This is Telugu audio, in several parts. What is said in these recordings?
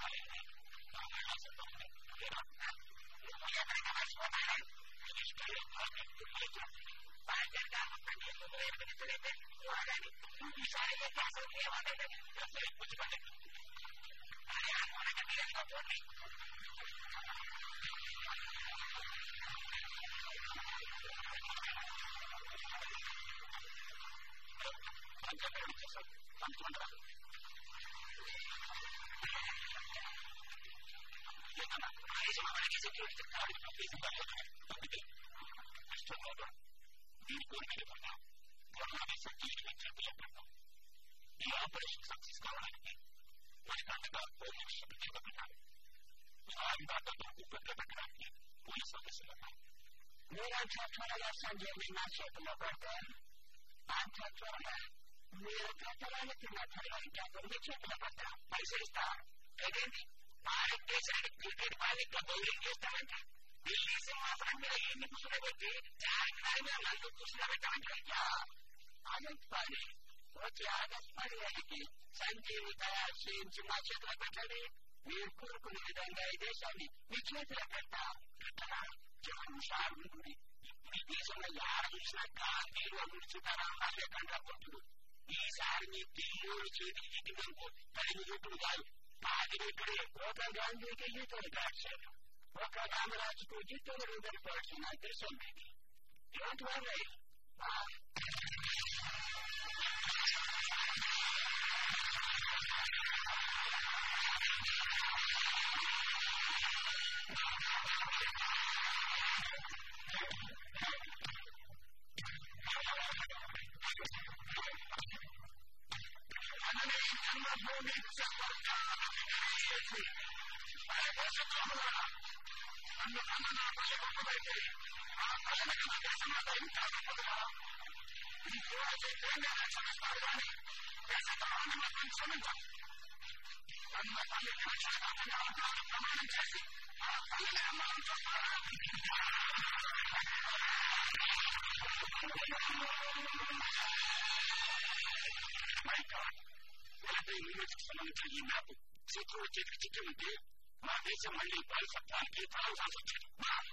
ఈ ఆపరేషన్ సక్సెస్ కావడానికి మనకు అంతగా పోలీసు పెట్టారు. దాంతో ఉప్పెట్లో పెట్టడానికి పోలీసు ఆఫీసులు ఉన్నారు. మీరంతా త్వరగా సంజయ్ నా చేతిలో పడితే అంత త్వరగా మీరు గతరానికి త్వరగా ఇంకెవరు మీ చేతిలో పడతా పైసలిస్తా కదండి. భారతదేశానికి క్రికెట్ బాలిక బౌలింగ్ చేస్తామంటే ఢిల్లీ సింహాసనం మీద ఎన్ని కూర్చుని పెట్టి చార్మినార్ మీద నన్ను కూర్చుని పెట్టామంటే ఆగస్ట్ పని వచ్చి ఆగస్ట్ 15కి సంజీవి తయారు చేయించి మా చేతిలో పెట్టండి. మీరు కోరుకునే విధంగా ఈ దేశాన్ని మీ చేతిలో పెడతా పెట్టరా సార్ ఉంటుంది. ఇప్పుడు ఈ దేశంలో యాడ చూసినా గాంధీలు అభివృద్ధితారా లేకుండా కొట్టుడు. ఈసారి మీ దిల్లు చేతికి దిగినందుకు 10 రూపులు కాదు 10 రూపులే. ఒక గాంధీకి జీతాలు కాల్చారు, ఒక రామరాజుకు జీతాలు రూపాయలు పడుతున్న దేశం మీది. ఇలాంటి వాళ్ళే సంబంధించిన ఈ మ్యాప్ శత్రువు చేతికి చిక్కి ఉంటే మా దేశం మళ్లీ బానిసత్వానికి ప్రారంభాల్సి వచ్చింది.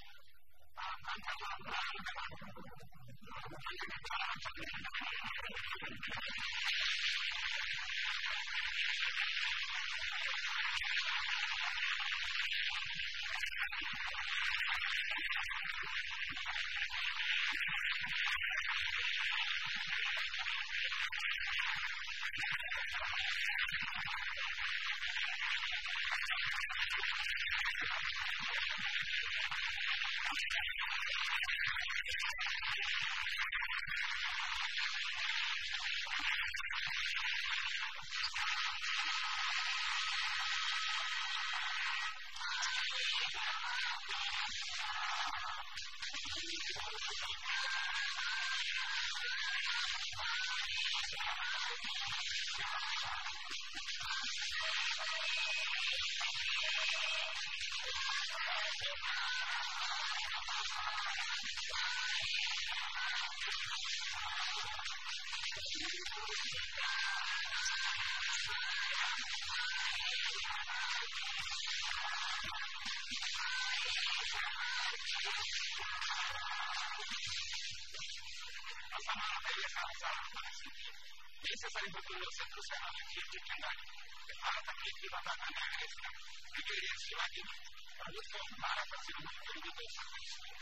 దేశ సరిహద్దుల్లో శత్రు సేనలు తీర్చిదిద్దాలి. భారత మిలిటరీ విభాగాన్ని ఎగరేసిన బ్రిగేడియర్ శివాజీని ప్రభుత్వం భారత సివిల్ తెలుగుతో సత్కరిస్తుంది.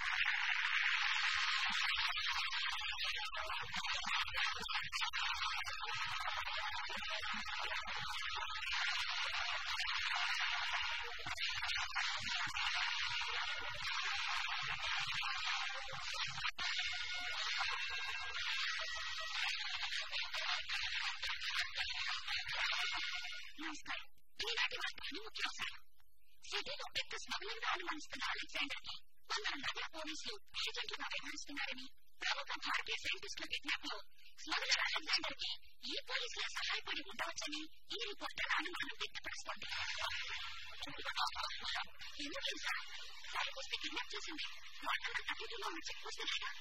నమస్కారం. ఈనాటి వార్తలను ముఖ్యాంశాలు. సిటీలో పెద్ద స్మగ్లింగ్ గా అనుమానిస్తున్న అలెగ్జాండర్ కి 100 నగర పోలీసులు ఏజెంట్లుగా వ్యవహరిస్తున్నారని ప్రముఖ భారతీయ సైంటిస్టుల విజ్ఞాపన లో స్మగ్లర్ అలెగ్జాండర్ కి ఈ పోలీసులే సహాయపడి ఉండవచ్చని ఈ రిపోర్టుల అనుమానం వ్యక్తపరుస్తోంది. ఎందుకు సార్ సరికొస్తే కిడ్నాప్ చేసింది వాళ్ళంతా వీటిలో ఉన్న చెక్ పోస్తున్నారా?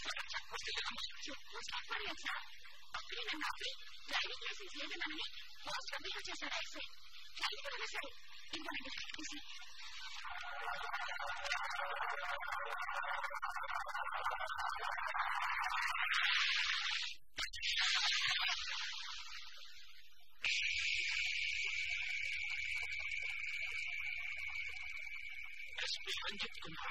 అప్పుడే నన్ను ఆపి డ్రైవింగ్ లైసెన్స్ లేదన్నానని పోస్ట్ బిహేవ్ చేశాడు ఐసే. ఫ్లైట్ కూడా వేశాడు. ఇంకా నన్ను తీసి అని చెప్పుకున్నా.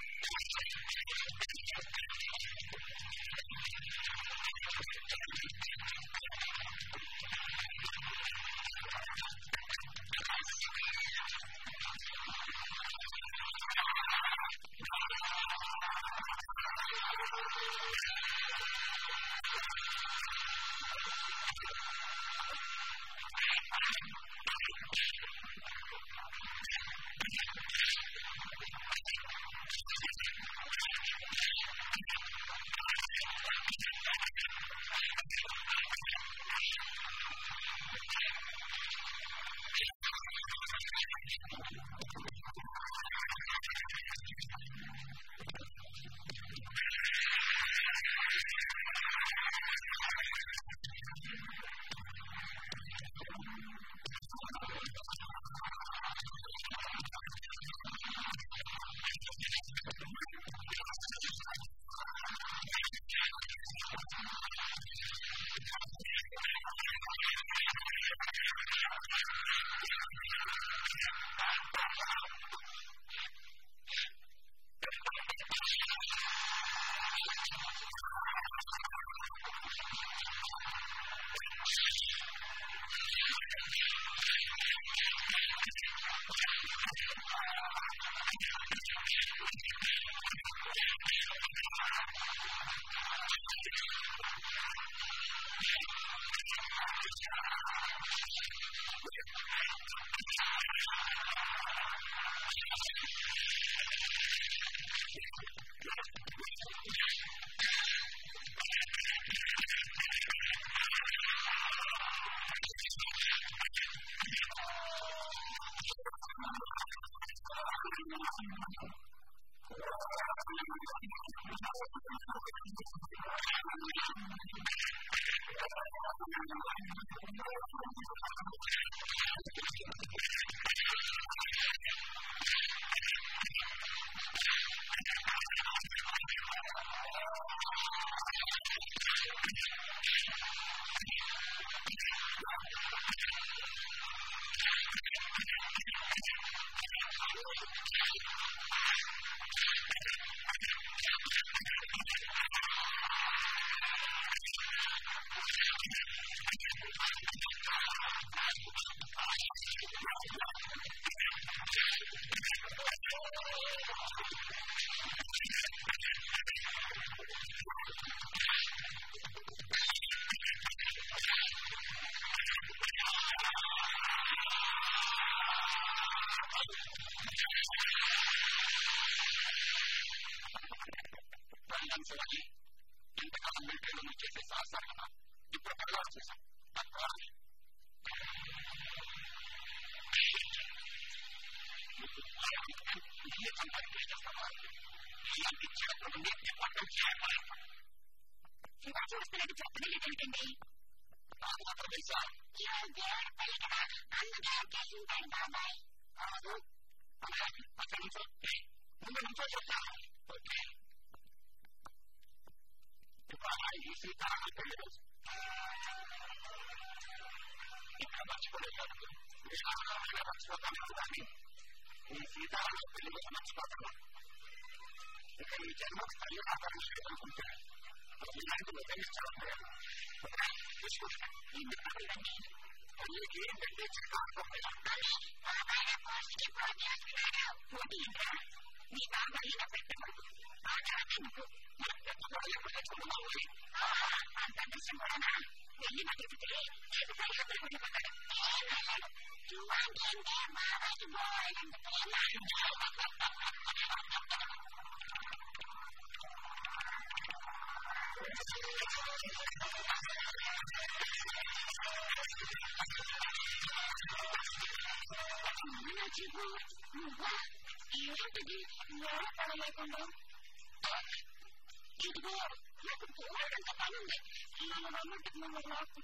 ఇంతకాలం మిలిటరీలో నువ్వు చేసే సాహసాలు కదా ఇప్పుడు పడగా చేశాం. సంపాదిస్తావా? ఇలాంటి చిన్నప్పుడు నీటి పట్టం చేయమని చూస్తున్నట్టు చెప్పనే లేదంటండి. నాకు మాత్రం తెలుసా? దేవుడు పల్లి కదా అందుకే చేసింటాడు బాబాయ్. కాదు అక్కడి నుంచో ముందు నుంచో చెప్తాను. ఓకే ఈ సీతారామన్ పెళ్లి రోజు ఇక్కడ మర్చిపోలేదు. నేను మర్చిపోతాను కానీ ఈ సీతారామన్ పెళ్లి రోజు మర్చిపోతాను. ఇక ఈ జన్మ తల్లి ఆకర్షణ అనుకుంటే ఇలాంటి నిర్ణయించడం లేదు. తల్లికి ఏంటంటే నీ బాబాయ్ నా పెట్టకూడదు. ఆ తర్వాత నువ్వు అంత అదృష్టం కూడా వెళ్ళి మధ్యతే ఎదుగుతాడు ఉండిపోతాడు. నువ్వంటే బాబాయ్కి బాగాలంత నువ్వా ఏంటిది లోపడలేకుండా ఇదిగో Aku keluar dan kepanan deh. Lama-lama di nomor aku.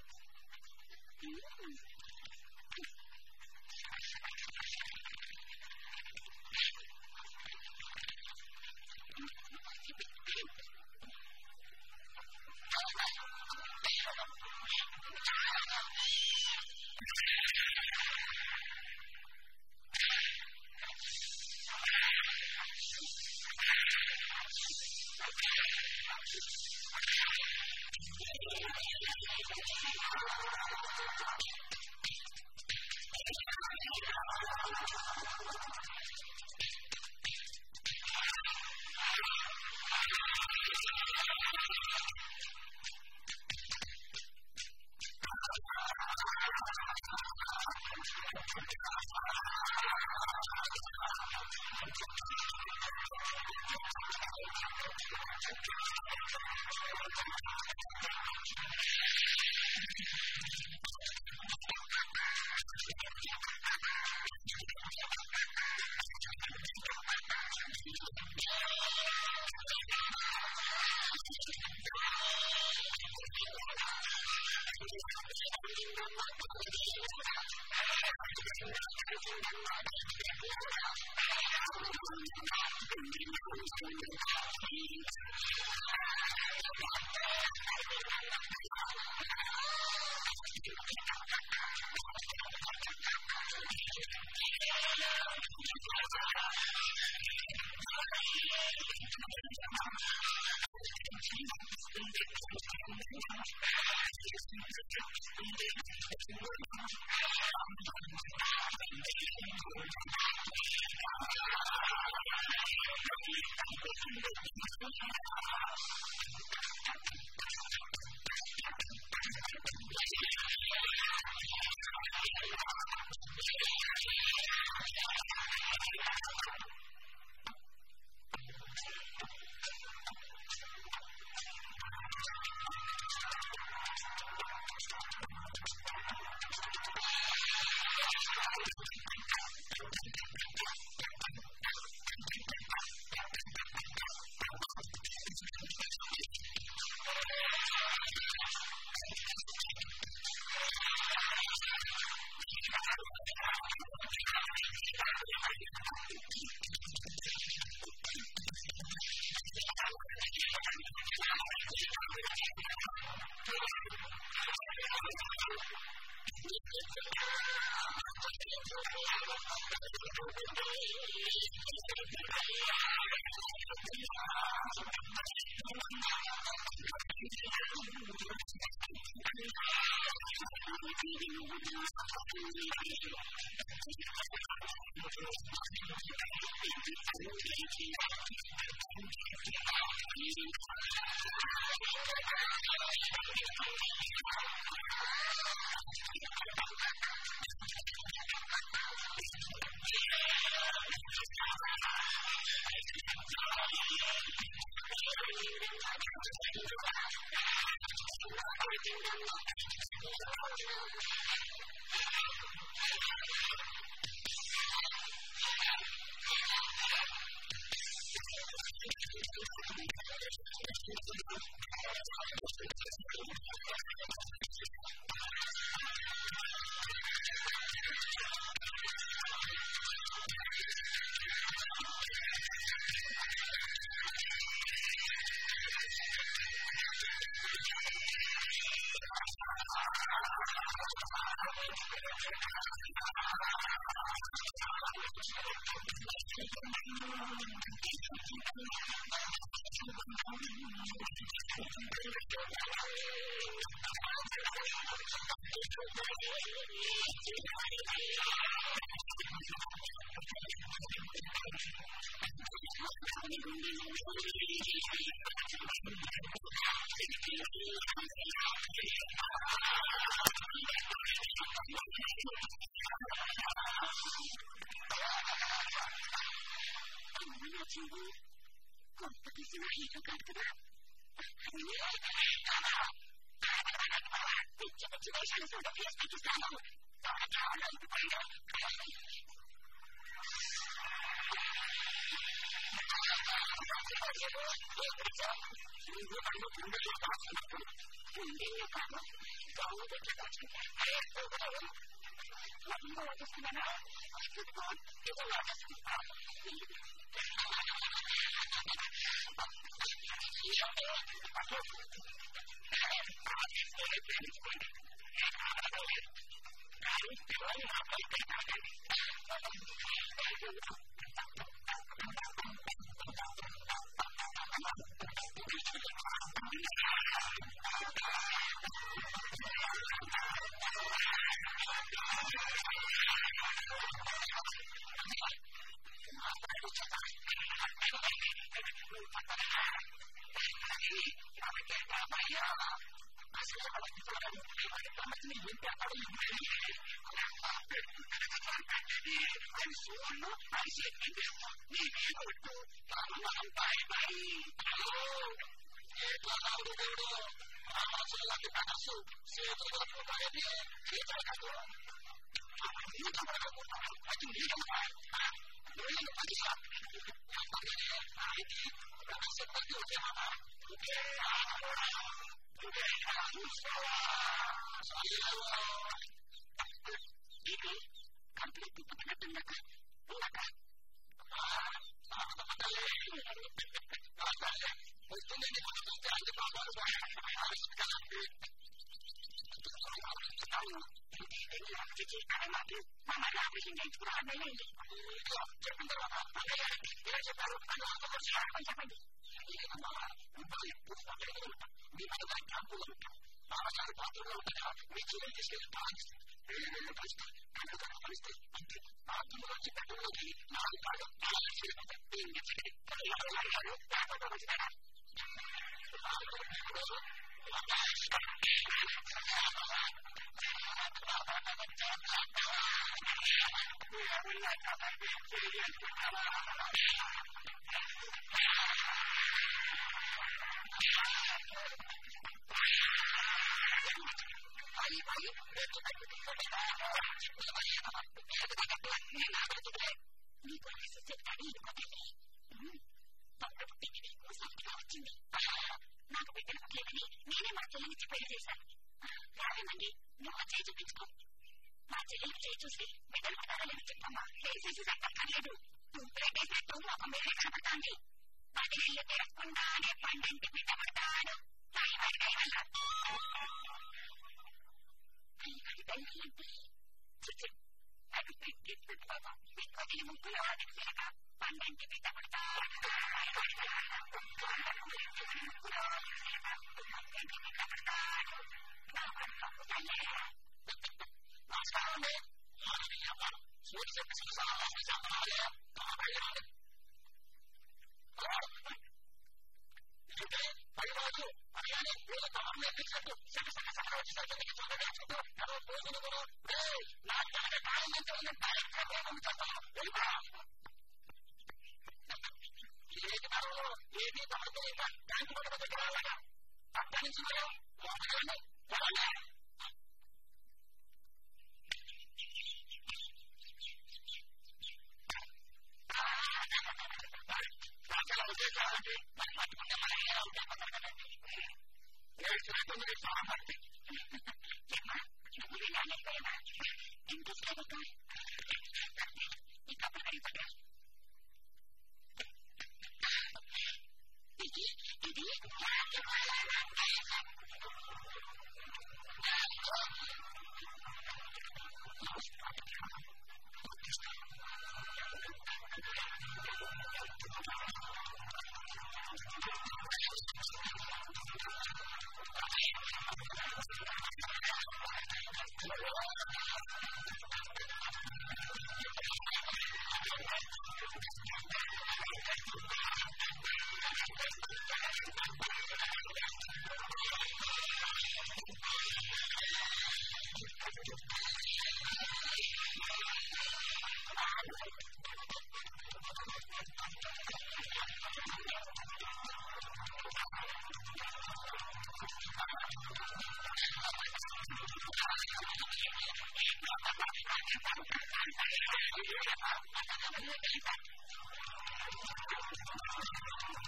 Thank you.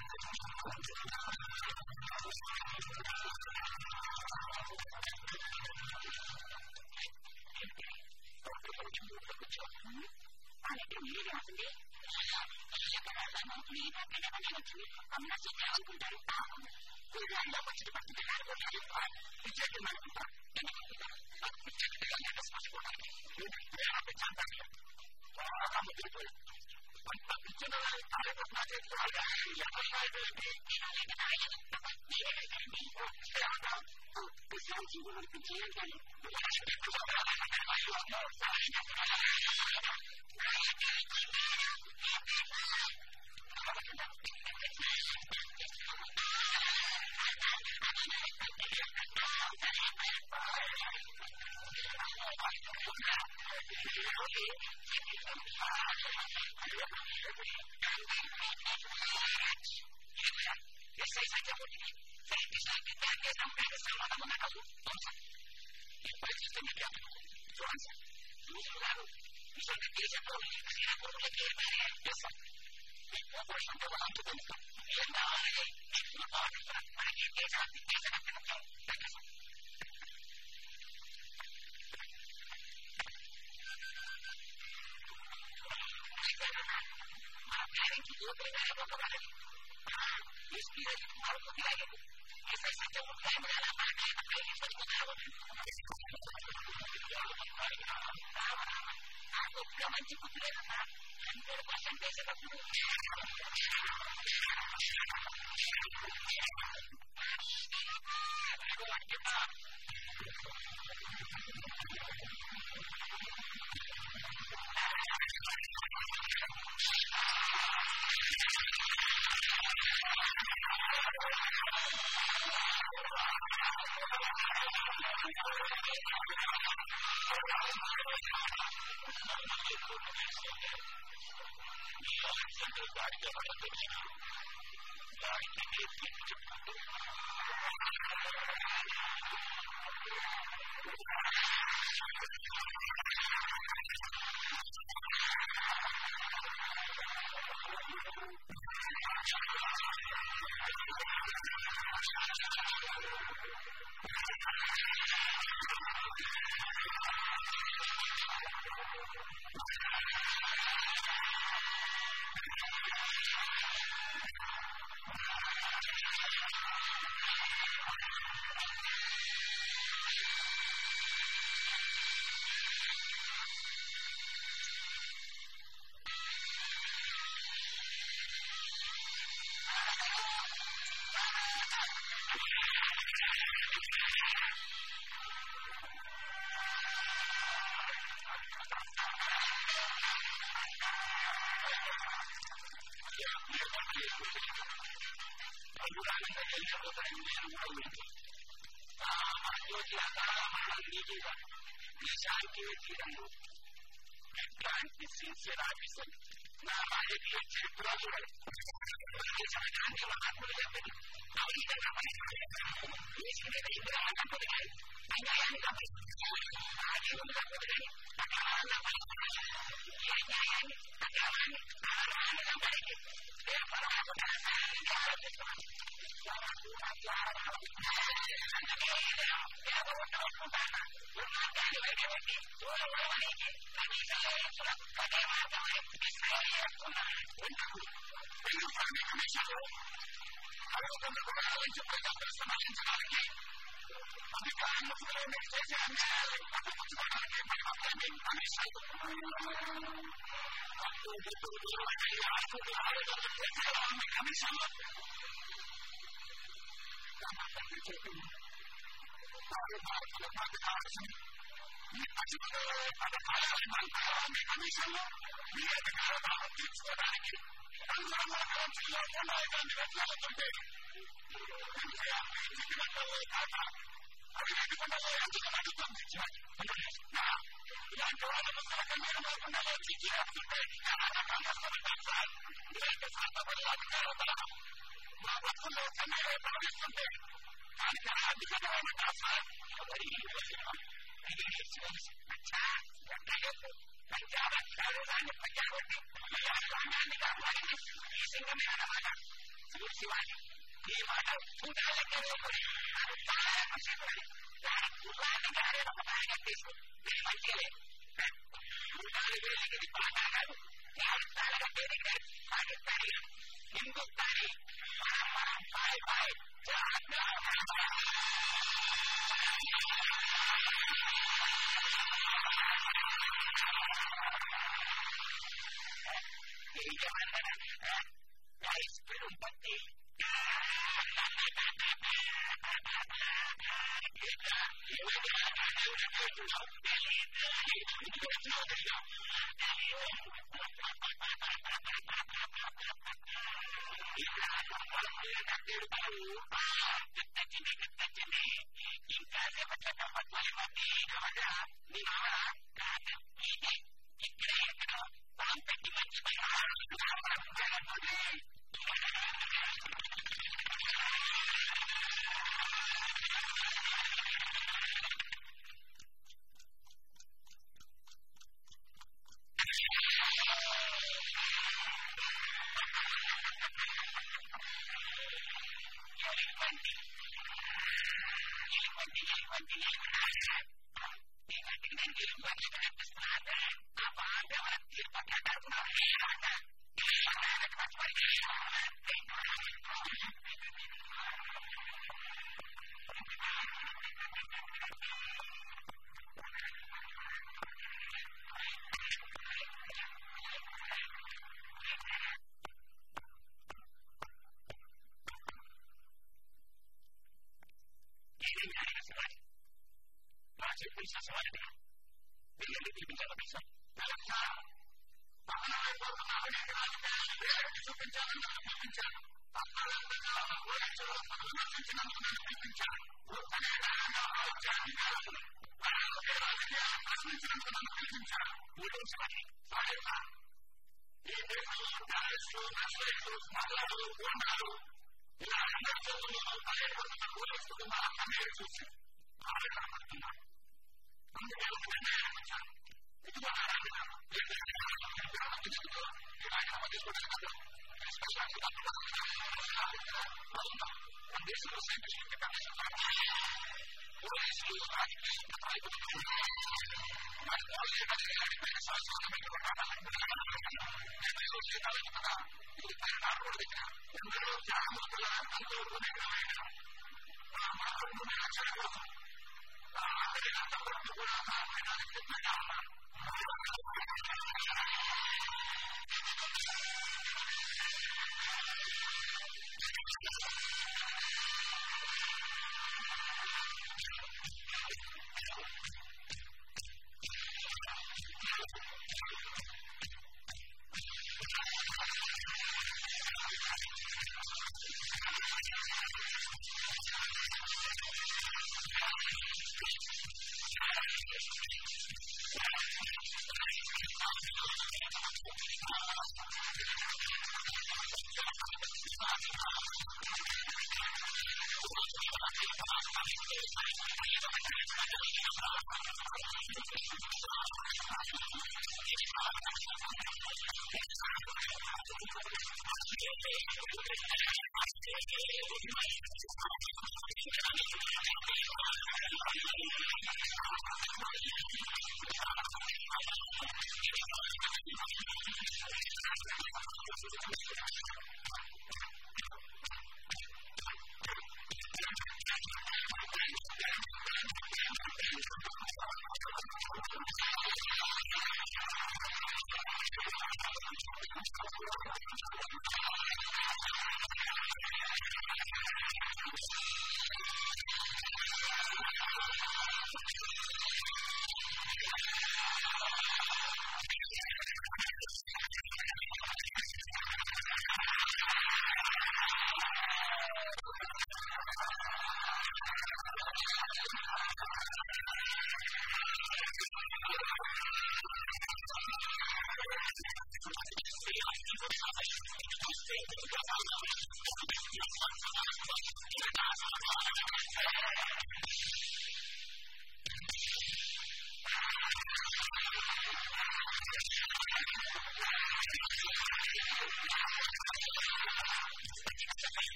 అలాంటి మీరేది అవుతుంది ఎక్కడాలను నేను పెద్దగానే వచ్చింది అమ్మ చూద్దాం అనుకుంటారు కూరగాయల్లో వచ్చి పడుతున్నారు పిచ్చెట్లు అనుకుంటారు పిచ్చెట్లు స్పష్టపోవడానికి చాలా ముద్రిపోయి అంత పిచ్చిన కార్యక్రమం Saya saja begini, saya bisa ditanya sampai bersama teman kamu. Baik sistem media influencer. Lalu bisa ditiasa kau saya perlu lagi biasa. Apa yang kau lakukan itu? Yang mana? Apa yang lagi biasa lakukan? Yang kita belajar apa lagi? Inspirasi baru lagi. Saya saja mulai mengalami apa yang saya lakukan. Aku kawan cukup lama dan berkuasa biasa aku. ఇది పాఠాలు న్యాయస్థానాల పేరుగా పాకిస్తానీ హిందుస్థానీ మనం బాయ్ బాయ్ స్కూల్ బట్టి ఇంకా మీ ఇక్కడ ఎక్కడ పొలం పెట్టి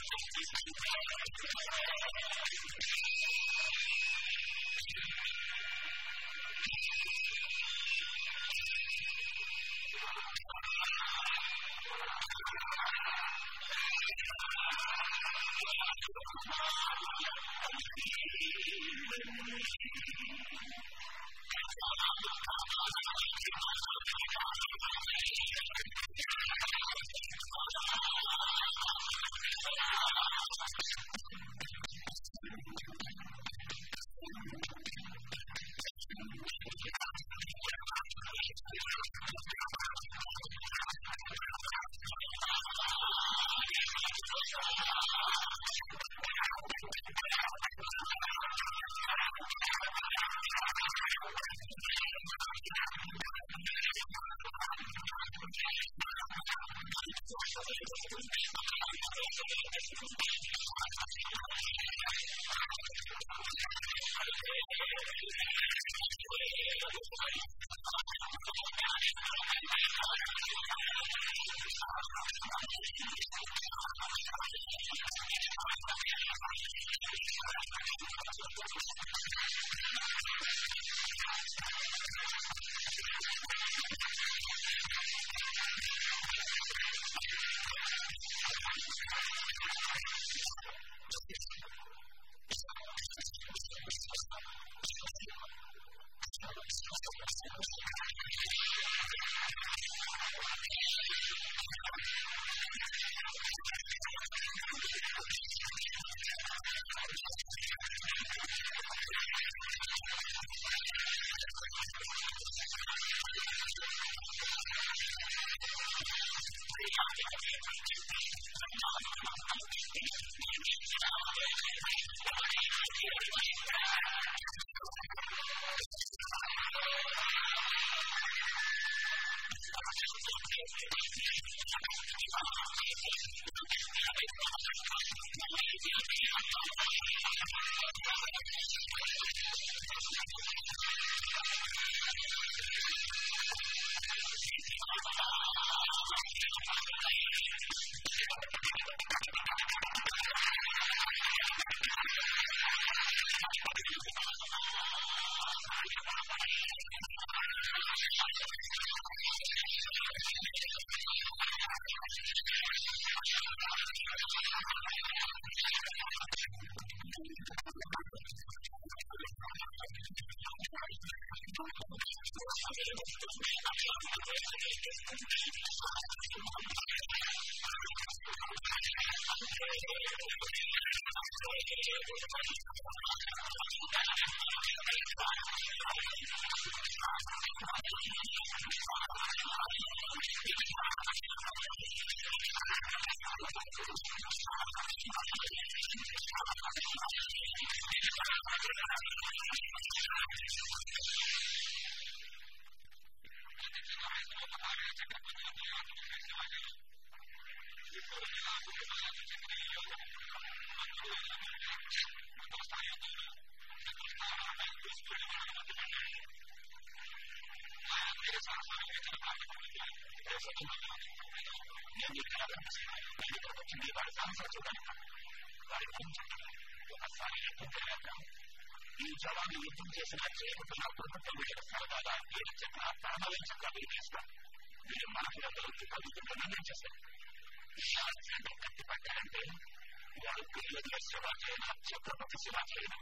ఈ జవాను యుద్ధం చేసిన చేయబడుతున్న ప్రభుత్వం మీద సరదాగా 7 చెట్ల 11 చెట్ల వేస్తాం. వీరు మనకులందరూ చుట్టూ నిర్ణయించేశారు. అలెగ్జాండర్ కట్టిపట్టారంటే వాడు పిల్లల శివాజీ అయినా ఛత్రపతి శివాజీ అయినా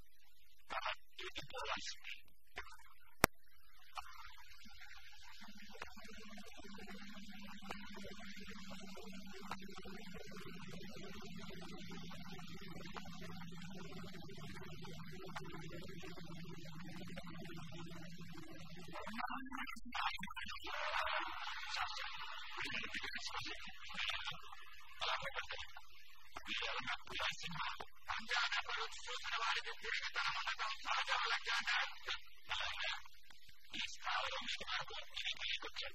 తన ఎదుర్కోవాల్సింది. చూసిన వారికి తిరిగి తన ఉండటం సహజం. అలెగ్జాండర్ ఈ స్థావరం మీద వరకు ఇది పైకొచ్చాడు.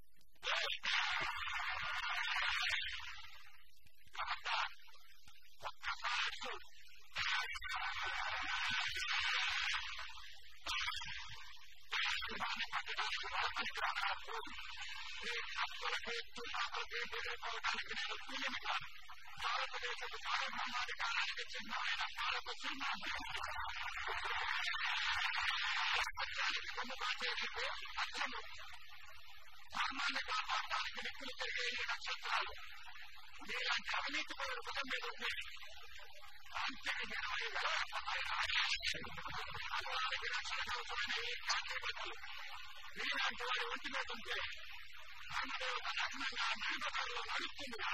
ఒక్కసారి పట్టడానికి వాళ్ళకి రానప్పుడు ఈ హక్కులకి తుమ్మకు ఎదుర్కోవడానికి నేను కూలిని కాదు. భారతదేశపు సార్వభౌమాధికారానికి చిహ్నమైన భారత సింహాసనం ప్రపంచానికి కొమ్ముగా చేసే అచ్చము ధర్మాన్ని కాపాడటానికి నిప్పులు తిరిగే ఈ నక్షత్రాలు మీలాంటి అవినీతి పరుల పదం మీద ఉంది. కాంతికి 20 అనువానికి రక్షణ కవచమైన ఈ కాంతి బట్టలు మీలాంటి వారి ఒంటి మీద ఉంటే ధర్మదేవత నగ్నంగా మేడదారులో నడుస్తుందిగా.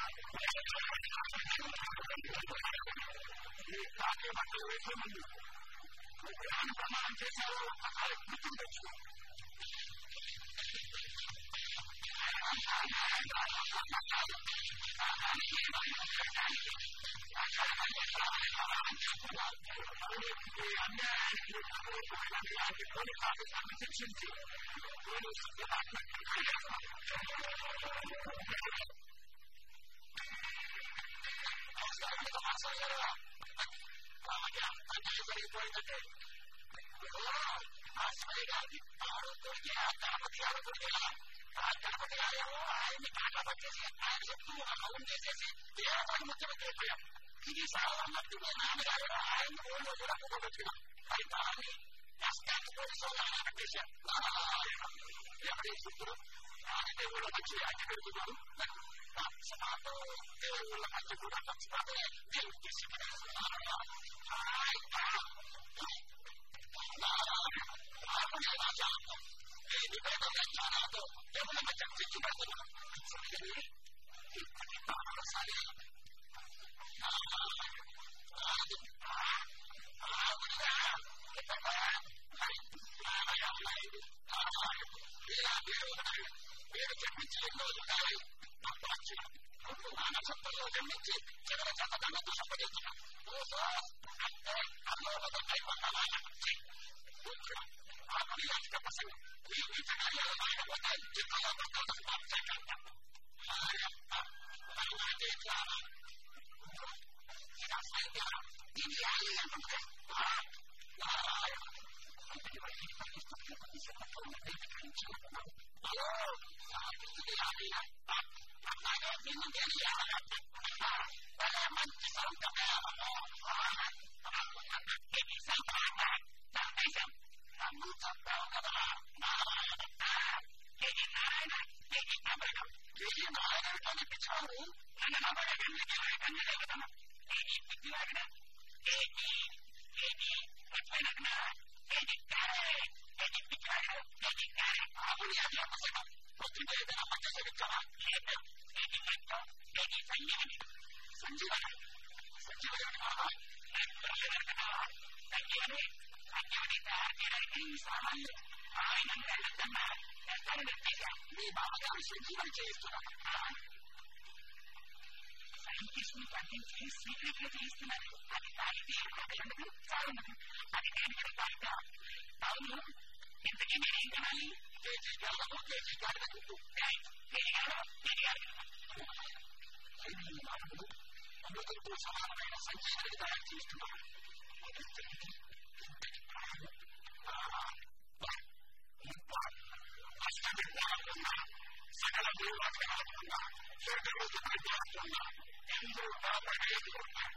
ఈ కాంతి బట్టలు వేసే ముందు విగ్రహాన్ని ప్రమాణం చేశారో ఒక్కసారి గుర్తుండొచ్చు. ఈ అన్యాయానికి ఇలాంటి పోలీస్ ఆఫీసర్ని శిక్షించి పోలీసు డిపార్ట్మెంట్ జరిగిపోయిందంటే ఆశ్రయ గారికి దొరికి ఆ గణపతి గారు దొరికేలా ఆ గణపతి గారేమో ఆయన్ని కాటా పట్టేసి ఆయన చెప్తూ హౌన్ చేసేసి దేవతలకు ముఖ్యమంత్రి అయిపోయాం. ఇది సాధారణట్టు మీ నాన్నగారు ఆయన్ని ఊళ్ళో కూడా కూడబెట్టుకున్నాం. అది దాన్ని కష్టాన్ని పోలీసు ఆయన పెట్టేశాం. ఎవరి శుద్ధుడు ఆయనే ఊళ్ళో మంచి అడ్డు పెడుతున్నాడు. పక్షపాతం దేవుళ్ళ మధ్య కూడా పక్షపాతమే దేవుడు రాజాతో దేవుళ్ళ మధ్య తెచ్చి పెడుతున్నాం. సరే పేరు చెప్పించి ఎన్నో ఉంటాయి. ముందు నా నక్షత్రంలో జన్మించి చివర చక్కదన్నతో సంపదించడం అంటే అల్లోపై ఆ పనియాత్రిక ప్రసంగం ఈ నీచ కార్యాలు మాయకపోతే జిల్లాలో దీని అనుకుంటే మంచి సందేశం నన్ను చంపావు కదా నారాయణ నారాయణ నారాయణ కనిపించావు నన్ను నమ్మకం కన్యగలుగుతాను పిచ్చివాడిన ఆవుని అది అపశకం పొద్దుంటే ఏదైనా మధ్య సేవించావా లేదు సంజీవని సంజీవని సంజీవని సంజీవని సంజీవని తయారు చేయడానికి ఈ సామాన్లు ఆయన వెళ్ళొద్దన్నా మీ బావగారు సంజీవని చేయిస్తున్నారు. సైంటిస్ట్ని పంపించి సీక్రెట్ గా చేయిస్తున్నారు. అది తాగితే ఉండదు చాలుండదు. అది దేనికి తాగిత అవును. ఇంతకీ నేనేం తినాలి? కేజీ గల్లము కేజీ గాడిద గుడ్డు అమృతంతో సమానమైన సంజీవని తయారు చేస్తున్నారు. అష్ట విద్యాలకున్నా సకల దేవాలయాలకున్నా స్వర్గరోజు విద్యాలకున్నా ఎంతో బాబడేది ఉన్నారు.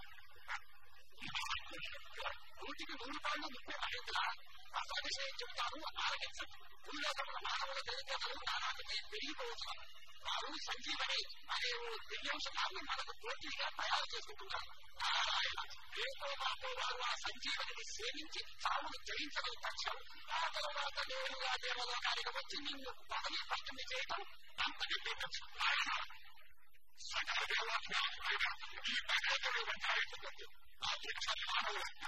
నూటికి 100 పాళ్ళు ముప్పై రైతుల అసలు విషయం చెప్తారు ఆలోచించండి. ఉల్లోకంలో మానవుల తెలివితేటలు నానాటికి పెరిగిపోతున్నారు. వారు సంజీవని అనే దివ్యాంశాన్ని మనకు పూర్తిగా తయారు చేసుకుంటున్నారు. నారాయణ ఏదో మాతో వారు ఆ సంజీవనిని సేవించి చావును జయించడం తక్షణం. ఆ తర్వాత దేవుడుగా దేవలోకానికి వచ్చి నిన్ను పదవి పట్టుని చేయటం అంతటి పెట్టచ్చు. ఆయన సకల దేవాలయాలైన ఈ భగవంతుడు వెంటాడుతుంది. ఆ శిక్ష మానవులంతా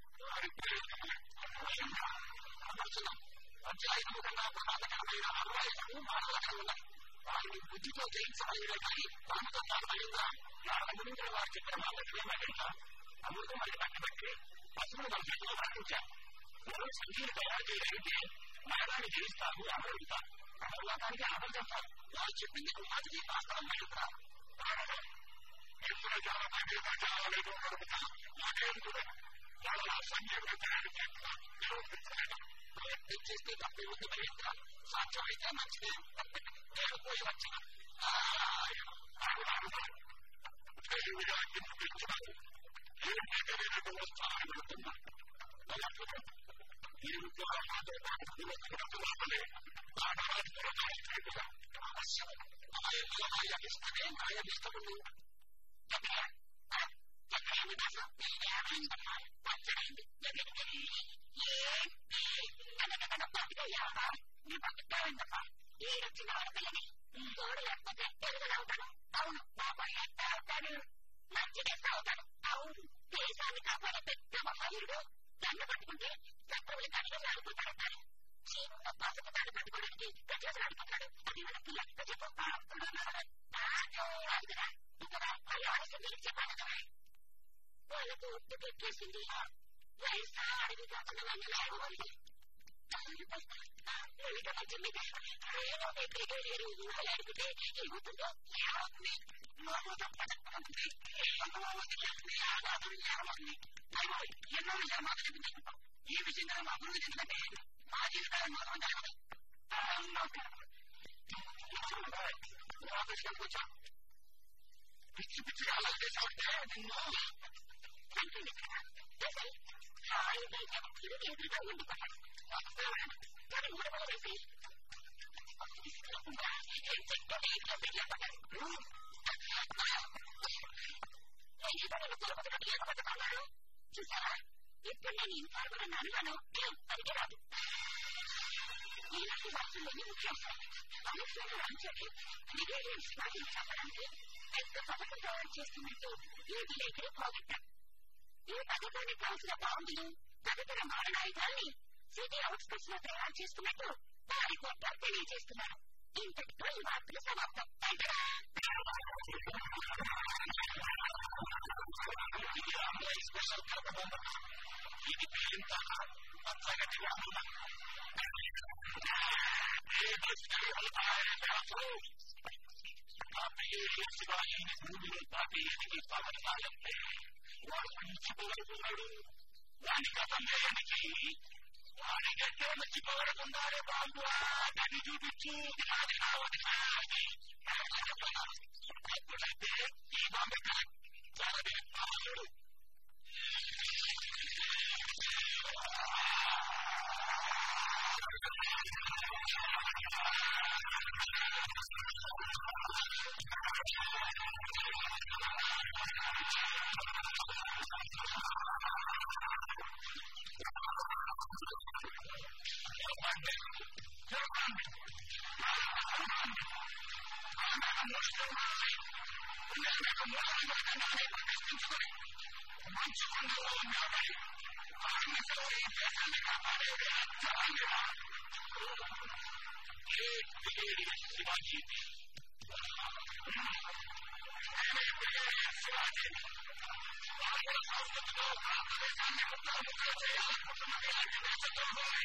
అమర్చడం అధ్యాయులు కన్నా ప్రమాదకరమైన 60 మానవులకై ఉన్నాయి. వారిని బుద్ధితో జయించగలిగిన కానీ ప్రాణంతో కారణమైందా ప్రారంభంగా వారు చెప్పిన మాటకి ఏమైనా అమృతం అని పట్టుబట్టి పశువులు మన చేతిలో మరణించారు. ఎవరు సంజీవి తయారు చేయగలిగితే మరణాన్ని జయిస్తారు అమరుతారు. పరలోకానికి ఆనందిస్తారు. వారు చెప్పింది మాటకి వాస్తవం మైలుతా ఎప్పుడు జాలలేదు నడుపుతా నాకేందుకు వాళ్ళ సంజీవులు తయారు చేస్తున్నా నిరూపించలేదు. ప్రయత్నించేస్తే తప్పే ఉంది మరింత సాధ్యమైతే మంచిదే. నేను పోయి వచ్చిన విరాటిని పెంచారు. నేను పేదరికం స్థానం పెడుతున్నా. దీనికి ఆనాతో పాటులే అవశ్యం ఆయనిస్తనే న్యాయమిస్తముందు పచ్చడైంది బతుకుతాయిందమ్మా. ఏడొచ్చిన ఆడపిల్లని తోడు లేకపోతే ఎదుగుదవుతాను. అవును, బాబాయ్ ఎంత అవుతాడు, మంచిగా అవుతాడు. అవును, దేశాన్ని కాపాడే పెద్ద మహావీరుడు దండ పట్టుకుంటే శత్రువులు కడిగా సాగిపోతాడంటారు. చిన్న పసుపు దండ పట్టుకోవడానికి ప్రజలు ఆడుకుంటాడు. అది మన పిల్లలు రాదు కదా. ఇక్కడ వాళ్ళ ఆలస్యం మీకు చెప్పాలి కదా. వాళ్ళకు ఒట్టు పెట్టేసింది వయసు అడిగి కాకుండా వాళ్ళ లాభం మంచం మీద ఏమో లేరు ఊహలాడుకుంటే ఏమవుతుందో ఏమవుతుంది. ఎన్నో ఏమాత్రం ఈ విషయంగా మా అభివృద్ధి చెందంటే మా జీవితాలను మాత్రం జరగదు. కూర్చో పిచ్చి పిచ్చి అలా చేసామంటే నిన్ను ఎదురుగా ఉండిపోయాను. కానీ మూడవల వేసి తీసుకోకుండా చెట్టు నీటిలో పెట్టలేకపోయాను. లేకపోతున్నాను చూసారా, ఇప్పుడు నేను ఇన్ఫార్మర్ అన్నాను. పనికి రాదు. ఇలాంటి వార్తల్లోనే ముఖ్యం. పలువురు రాంచండి మిలియన్స్ వాటిని చెప్పడానికి పెద్ద పథకం తయారు చేస్తున్నట్టు ఈ విలేకరి పోగొట్టారు. ఈ పథకానికి కావాల్సిన బాంబులు తదితర మారణాయుధాల్ని సిటీ అవుట్స్కట్స్ లో తయారు చేస్తున్నట్టు వారి గొప్ప తెలియజేస్తున్నారు. ఇంతటితో ఈ వార్తలు సమాప్తం. ఇది పేలింత పచ్చగట్టిగా శివాజీని భూమిలో పాపేయనికి పవనాలంటే వాడు మర్చిపోగలుగుతున్నాడు. దానికి సమయానికి వాడి గట్టిగా మర్చిపోగలుగుతున్నారే బాబు. దాన్ని చూపించు అప్పుడైతే ఈ బాంబ చాలా బాగుడు. శివాజీ సంస్కృతిలో భారతదేశాన్ని ముఖ్యమంత్రిగా చేయాలనుకుంటున్నది లాంటి దేశంలో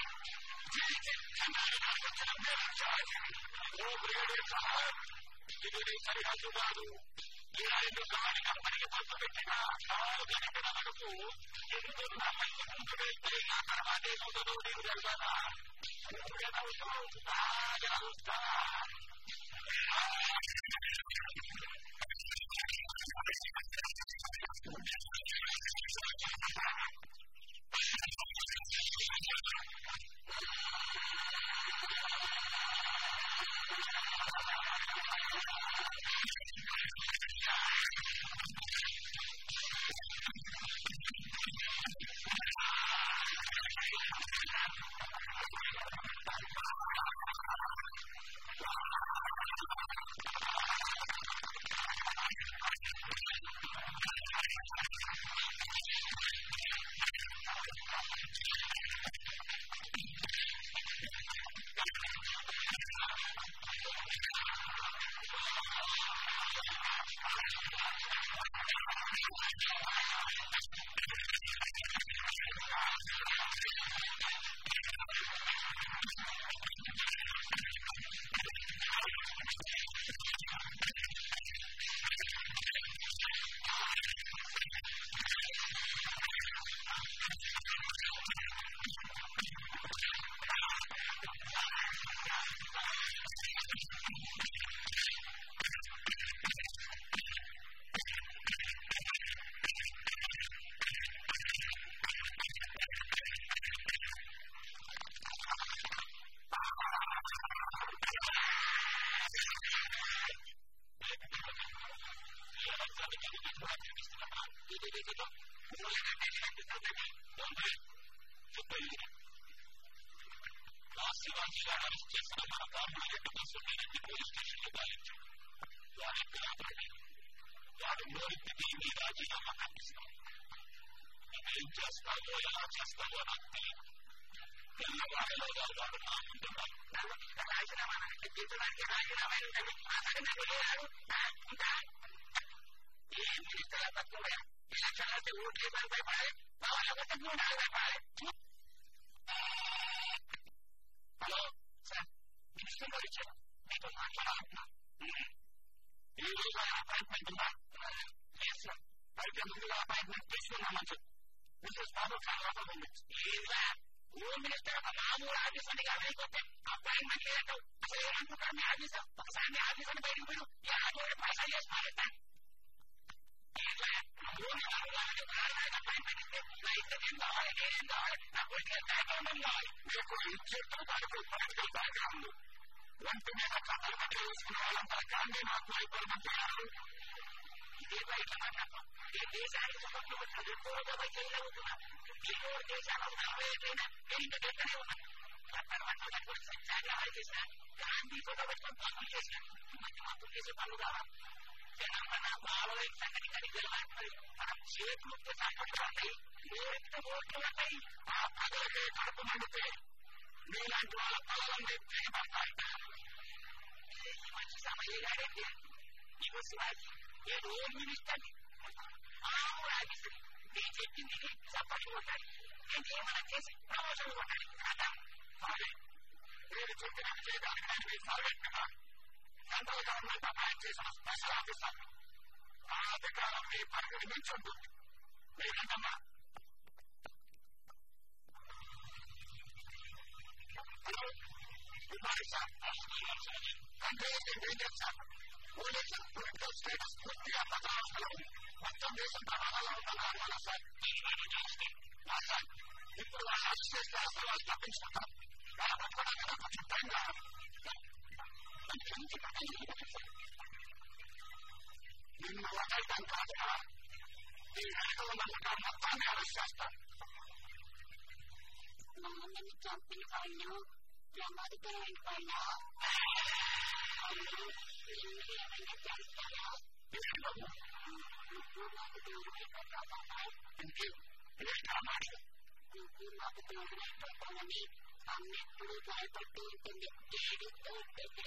ఇది సరిహద్దు కాదు. ఈ రైలు గాలి కంపెనీకి పట్టు పెట్టినా కనపడ వరకు ఎందుకు నా మంచి ముందు వెళ్తే నా తర్వాత ఏమవుతుందో నీకు తెలుసా? బాగా చూస్తా. శివాజీ గారు అరెస్ట్ చేసిన మన కారులో 2 బస్సులు నేనెత్తి పోలీస్ స్టేషన్ లో గాలించాను. వారెక్కడ ఆపలేదు. వారు నోరెత్తితే మీ రాజీనామా కనిపిస్తాం. నువ్వేం చేస్తావో ఎలా చేస్తావో నాకు తెలియదు. తెల్లవాడలోగా వారు నా ముందున్నారు. రాజీనామా తెప్పించడానికి రాజీనామా ఏ మినిస్టర్ల తక్కువ ఎలక్షన్ అంటే ఓట్లు భయపడాలి, వాళ్ళకి భయపడాలి. హలో సార్, మినిస్టర్ గారు ఇచ్చారు, మీతో మాట్లాడాలంటున్నా. ఈ రోజు అపాయింట్మెంట్ ఉందా? లేదు సార్, అయితే ముందుగా అపాయింట్మెంట్ తీసుకున్నామని చెప్పి మిస్సెస్ బాబు చాలా ఉంది. లేదా హోమ్ మినిస్టర్ ఒక మామూలు ఆఫీసర్ గా అయిపోతే అపాయింట్మెంట్ లేదంటావు. అసలు ఏమనుకుంటారు మీ ఆఫీసర్? ఒకసారి మీ ఆఫీసర్ బయటకు పోయి యాభై పైసలు చేసుకోవాలంటే అపాయింట్మెంట్ ఇస్తే ఏం కావాలి, నేనేం కావాలి, నా పొలిటికల్ బ్యాక్గ్రౌండ్ కావాలి. మీకు ఇచ్చేట్టు పొలిటికల్ బ్యాక్గ్రౌండ్ ఒంటి మీద కథలు కట్టి వేసుకున్న వాళ్ళంతా గాంధీ మహాత్మా అయిపోయినట్టు ఇదే బయట మాట్లాడతాం. ఈ దేశానికి సంబంధించిన ఎక్కువగా చేయగలుగుతున్నాం. ఎన్నో దేశాలు అయిపోయినా నేను ఇంకా గెట్టనే ఉన్నాను. తర్వాత కూడా సంచారాలు చేసిన గాంధీ ఫోటో పెట్టుకుని పనులు చేసిన మధ్య మొత్తం చేసే పనులు కావాలి. జనం నాకు ఆలోచన సంగతి కానీ గెలవాలి. మనం చేతులు సంకట్లు ఉంటాయి, ఓట్లు ఓట్లు ఉంటాయి. ఆ పదవికి కడుపు మండితే మీలాంటి వాళ్ళ తలలన్నీ తెగబడతాయి. ఈ మంచి సమయం కాదండి. ఇగో శివాజీ నేను హోమ్ మినిస్టర్ని, మామూలు ఆఫీసర్. నేను చెప్పింది సపోర్ట్ కొట్టాలి, నేను ఏమైనా చేసి ప్రమోషన్ కొట్టాలి. కదా మీరు చెప్పినట్టు చేయడానికి నేను మీ సర్వెంట్ గా సెంట్రల్ గవర్నమెంట్ అపాయింట్ చేసిన స్పెషల్ ఆఫీసర్. ఆ అధికారం మీ పరిధిని మించి ఉంటుంది. మీరంటమ్మా good morning sir. Congratulation sir. Police political status పూర్తిగా భద్రావస్థలో ఉంది. మొత్తం దేశం ప్రమాదాల్లో ఉందని అనుకున్నాను సార్. సార్ ఇప్పుడు వాళ్ళు అరెస్ట్ చేస్తే అసలు వాళ్ళు తప్పించుకుంటారు. వాళ్ళ పట్టుకోవడానికి నాకు కొంచెం టైం కావాలి. నిన్ను వదలటం కాదుగా, ఈ వెనక ఉన్న ముఠా మొత్తాన్ని అరెస్ట్ చేస్తాను. మమ్మల్ని చంపిన వాళ్ళు ప్రమాదకరమైన వాళ్ళ ఏమైనా చేస్తారా? నువ్వు నాకు దూరమైపోతావా? నువ్వు నాకు దూరమైపోతావని అన్నెప్పుడు భయపడుతూ ఉంటుంది, ఏడుస్తూ ఉంటుంది.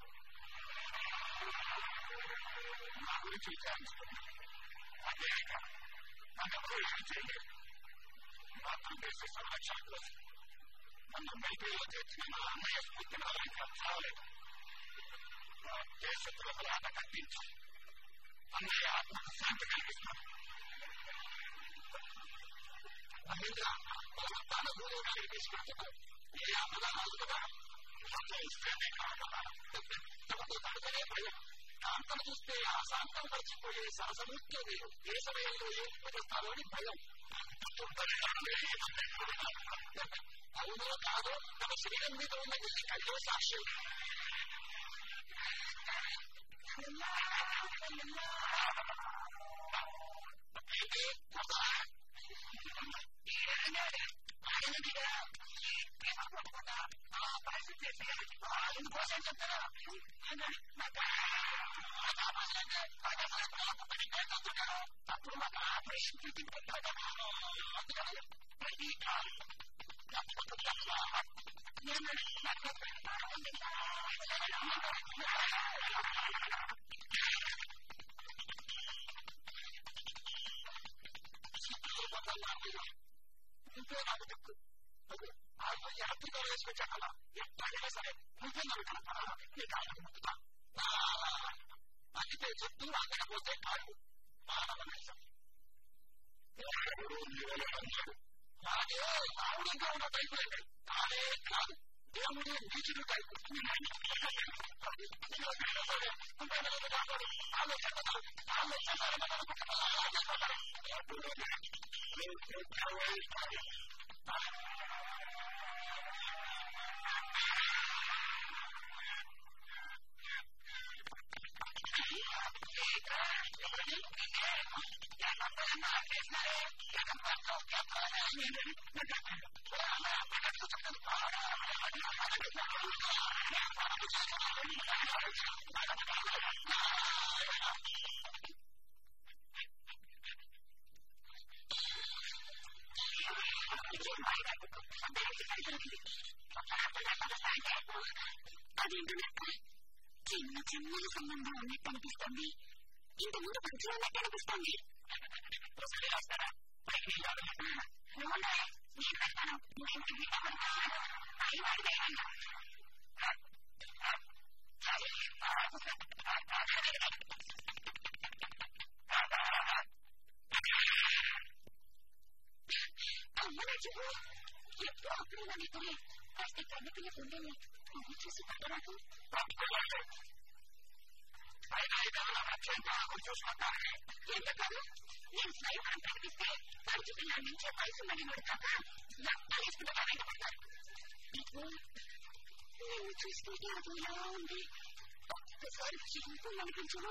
నా గురించి విచారించుకుంది అదే కాదు, నన్నెప్పుడు ఏం చేయలేదు. భారతదేశ సంరక్షణ కోసం నన్ను మిలిటరీలో చేర్చిన నా అన్నయ్య స్ఫూర్తి వల్ల ఇంకా చావలేదు. దేశ ద్రోహుల ఆట కట్టించి అన్నయ్య ఆత్మకు శాంతి కలిగిస్తున్నాను. మహేంద్ర తన దూరంగా తీసుకెళ్తున్నాను. ఏ ఆపదాలు కదా ఇస్తేనే కాకుండా తనతోనే భయం. కాంతను చూస్తే ఆ శాంతం మర్చిపోయే సరసముఖ్య నేను ఏ సమయంలో ఏం ఉపయోగిస్తానో అని భయం. అవునో కాదో తన శరీరం మీద ఉన్న వెళ్ళి కల్లో సాక్ష్యం. ఆ పరిస్థితి కోసం చెప్తారా? అప్పుడు మాకు ఆపరేషన్ నువ్వే నాకు దిక్కు. ఎత్తుగా వేసుకొచ్చాకలా ఎట్లాగైనా సరే నువ్వే నన్ను కనపడా, నీకు ఆయన ముట్టుతా. అందుకే చెప్తూ అందకపోతే కాదు మానవ నైజం. అన్నాడు అలాగే రాముడు ఇంకా ఉన్న టైపులండి. కాదే కాదు, దేవుడు నీచుడు టైపు. అదేంటనక్క చిన్నగా సంబంధం ఉన్నట్టు అనిపిస్తుంది. ఇంతకుముందు పరిచయం ఉన్నట్టు అనిపిస్తుంది. నువ్వు నేను పెడతాను. అమ్మ చెప్పు ఎప్పుడు అప్పుడు నన్ను కాస్త కన్ను పిల్ల ఉండేది. నువ్వు చూసి పట్టరాదు. ఎందుకను నేను స్వయం ప్రకటిస్తే మంచి పిల్లల నుంచి వయసు మడినోడు కాక వేసుకుంటా వెంటపడతారు. ఇప్పుడు నేను చూస్తుంటే అది ఇలా ఉంది. ఒక్కసారి చింపులు అనిపించను.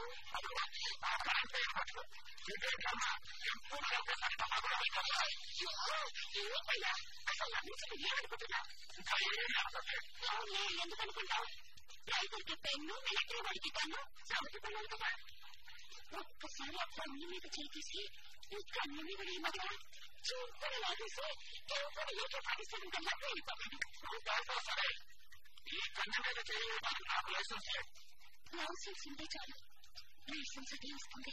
ఏమైనా అసలు అనిపించదు ఏమనుకుంటున్నా? ఎందుకనుకుంటావు? రైతులకి పెన్ను, మిలిటరీ వాడికి కన్ను చదువుతున్నాను కదా. ఒక్కసారి ఆ కన్ను మీద చేసి ఈ కన్ను మీద ఏమగా చూపుని లాగేసి ఎవరు ఏకే పాటిస్తాడంటల్లా వెళ్ళిపోతాడు. ఈ కన్ను మీద చేయడానికి నాకు లైసెన్స్ ఉంటే చాలు. లైసెన్స్ అది వస్తుంది.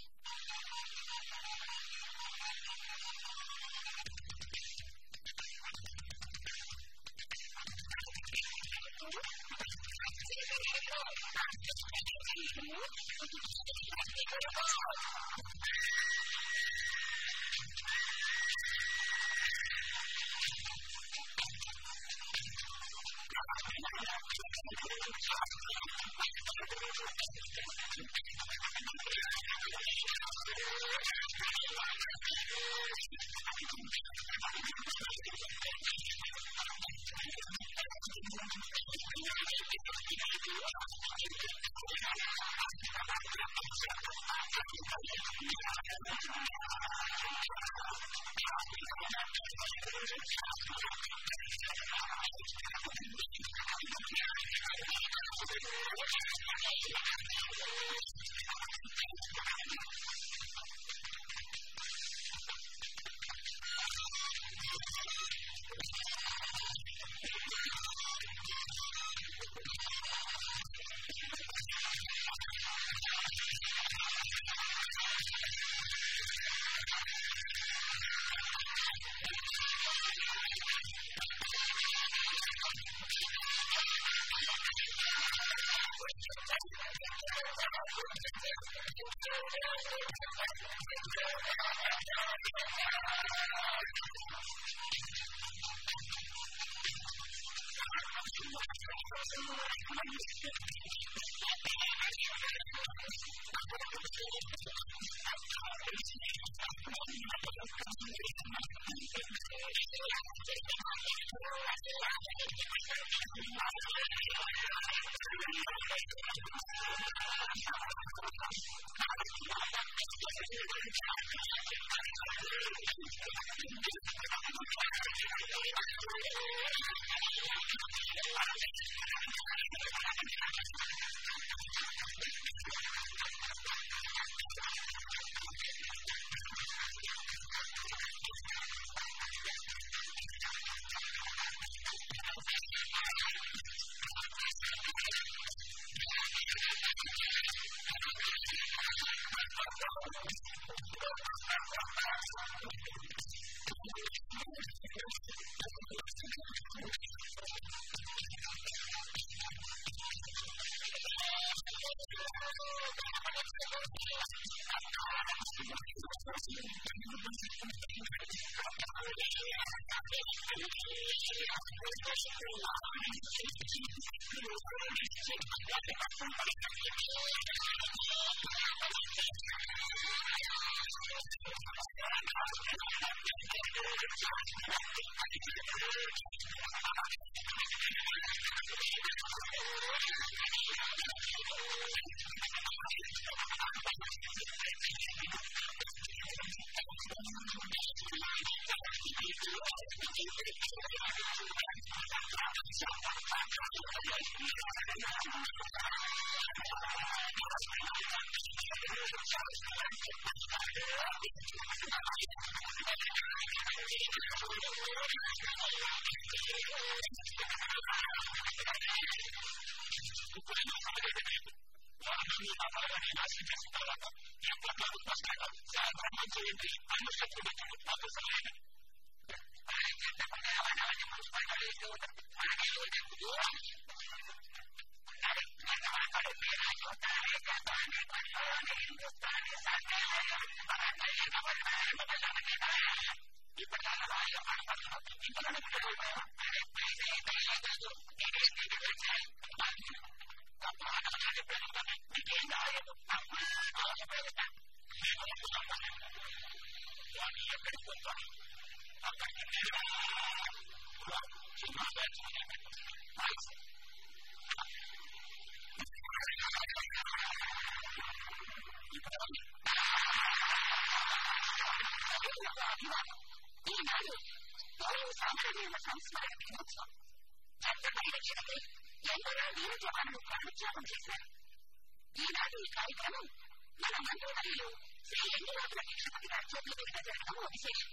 ఈనాడు పౌర సామాన్యుల సంస్మరణ దినోత్సవం. చట్ట పరిరక్షణపై ఎందరో వీర జవాన్లు ప్రాణత్యాగం చేశారు. ఈనాడు ఈ కార్యక్రమం మన మంత్రివర్యులు శ్రీ ఎన్టీ రామకృష్ణపతి గారి చేతుల మీదుగా జరగడం విశేషం.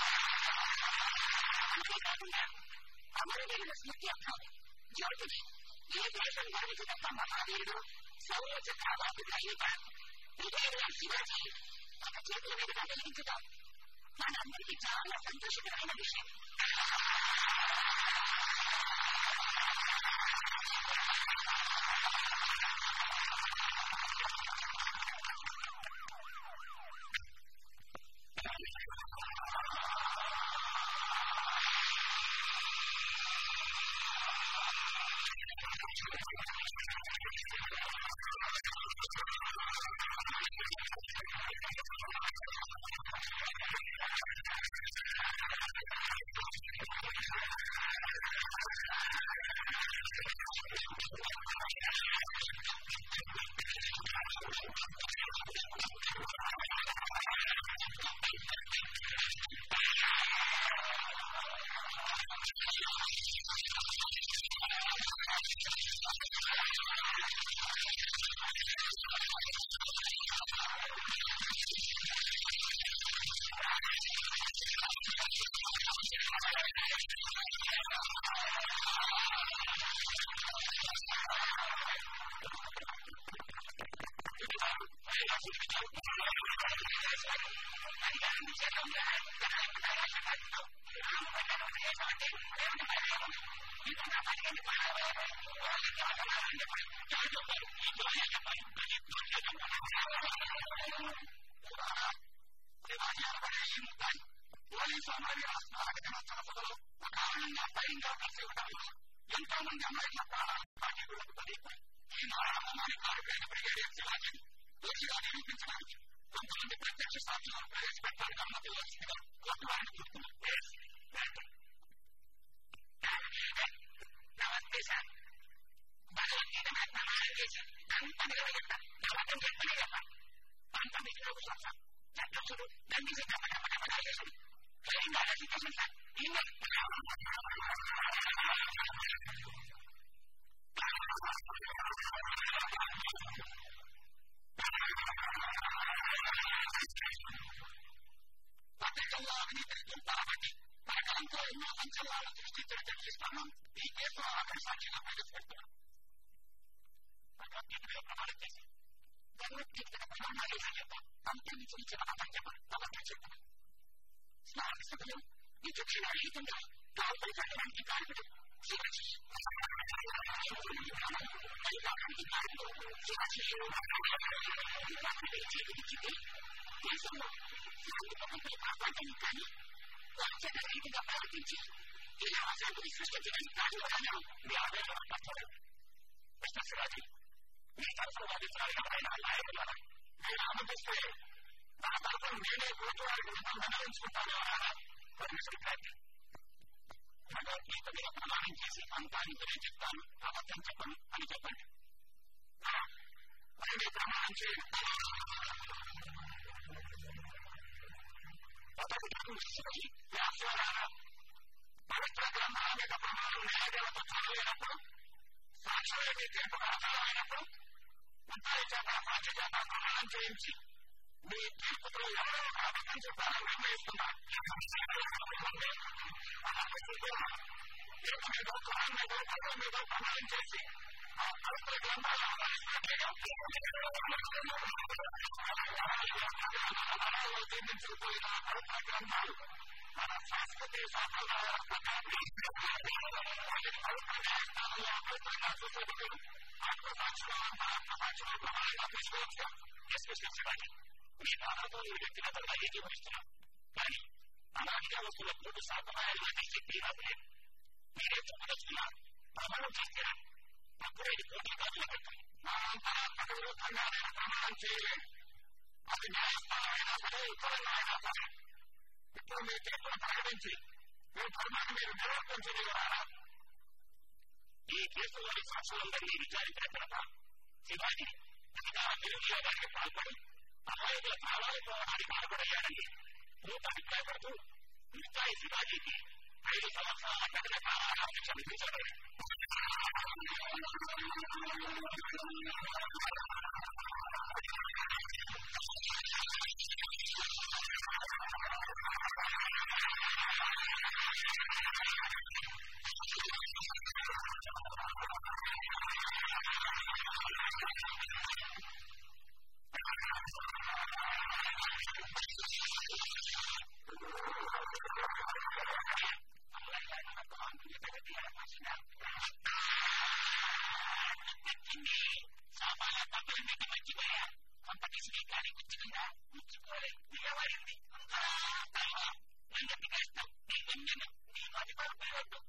అంతేకాకుండా అమరవీరుల స్మృత్యార్థం జ్యోతిని ఏ దేశం గర్వించి తప్ప మహావీరుడు శౌర్య చక్ర అవార్డులు అయ్యేట విజయనగరం శివాజీ ఒక చేతుల మీదుగా వెలిగించడం మనందరికీ చాలా సంతోషకరమైన విషయం. పోలీసు అమరవీరుల స్మారక దినోత్సవ సభలో అకారణంగా భయంగా కలిసి ఉండడంలో ఎంతో మంది అమరుల ప్రాణాలు పాఠకులకు బలైపోయి ఈ మారణహోమాన్ని కారుపైన బ్రిగేడియర్ శివాజీని దోషిగా నిరూపించడానికి కొంతమంది ప్రత్యక్ష సాక్షులను ప్రవేశపెట్టడానికి అనుమతి ఇవ్వాల్సిందిగా కోర్టు వారిని కోరుతున్నారు. నమస్తే సార్. భగవద్గీత మీద ప్రమాణం చేసి అంత నిలవగలుగుతాం. నమ్మకం చెప్పనే చెప్పాలి. 19 సంవత్సరం చట్టం చూడు దండిసి చేసాడు. Telangana situation sir. ప్రపంచంలో అవినీతిని తుంపాలబట్టి పరకాలంతో ఎన్నో సంచలనాలను సృష్టించిన జర్నలిస్టులను ఈ కేసులో ఆఖరి సాక్షిగా ప్రవేశపెడుతున్నారు. భగవద్గీత ప్రమాణం చేసి భగవద్గీత ప్రమాణాలు చెప్పాం. అంతాన్ని చూపించిన అపంచమని నమ్మకం చెప్పాం. స్మారక సభలో విచక్షణ రహితంగా కాల్పలు కట్టడానికి కారణుడు శివాజీ. చేకూర్చింది దేశంలో శాంతి భద్రతలు కాపాడడానికి కానీ రాజ్యాంగ రహితంగా ప్రవర్తించి ఇలా అశాంతిని సృష్టించడానికి కారణం మీ ఆదాయంలో పచ్చడం. శివాజీ మీ తరఫున వాదించాలి ఎవరైనా నాయకులారా నేను ఆనందిస్తే నా తరఫున నేనే కోర్టు వారికి నిబంధన ఎంచుకుంటాను ఎవరైనా పర్మిషన్ ప్రాప్తి. భగవద్గీత మీద ప్రమాణం చేసి అంతా ఇంతనే చెప్తాను, అబద్ధం చెప్పను అని చెప్పండి. మరి మీరు ప్రమాణం చేయండి. శివాజీ వ్యాసారా పవిత్ర గ్రంథాల మీద ప్రమాణం న్యాయదేవత చదవలేనప్పుడు, సాక్షులైన తీర్పుకు ఆధారమైనప్పుడు ముద్దాయి చేత సాక్షి చేత ప్రమాణం చేయించి మీ తీర్పుతో ఎవరో అబద్ధం చెప్పాలని నిర్ణయిస్తున్నారు. తీర్పు మీద కులం మీద పదవుల మీద ప్రమాణం చేసి ఆ పవిత్ర గ్రంథాలు ఆహ్వానిస్తున్నట్లుగా జీర్ణించుకుపోయిన పవిత్ర గ్రంథాలు మన సంస్కృతి సాంప్రదాయాల ప్రకారం పవిత్ర న్యాయస్థానంలో అపవిత్రంగా చూసేందుకు ఆత్మసాక్షులు ప్రమాణంగా తీసుకోవచ్చు. విశ్వసించడానికి మీ భావంతో మీరు వ్యక్తిగతంగా ఏకీభవిస్తున్నాం. కానీ అనాదిగా వస్తున్న పూర్తి సాంప్రదాయాలుగా తీసే తీరాలు లేదు. మీరే చెప్పదలుచుకున్నారు. ప్రమాణం చేస్తారా? అప్పుడే ఇది పోటీ కాదుల పెట్టండి. పరాత్మక విరుద్ధంగా నేను ప్రమాణం చేయలేను. అది న్యాయస్థానమైనా సరే, ఇతరులైనా సరే. ఇప్పుడు మీ తీర్పును ప్రకటించి మీ ధర్మాన్ని మీరు నిర్వర్తించగలరా? ఈ కేసులోని సాక్షులందరినీ విచారించిన తర్వాత శివాజీ అధికార దుర్వినియోగానికి పాల్పడి అమాయకుల ప్రాణాలు పోవడానికి బాధపడయ్యాడని పూర్తి అభిప్రాయపడుతూ ముద్దాయి శివాజీకి 5 సంవత్సరాల కఠిన కారాగార శిక్ష విధించబడింది. సామాన్య డబ్బులు మీకు మర్చిపోయా. కాంపిటీషన్ కానీ గుర్తుకుందా? గుర్తుకోలేదు. నిలబడింది నన్ను తినేస్తాం. నీ మది పడిపోయొద్దు.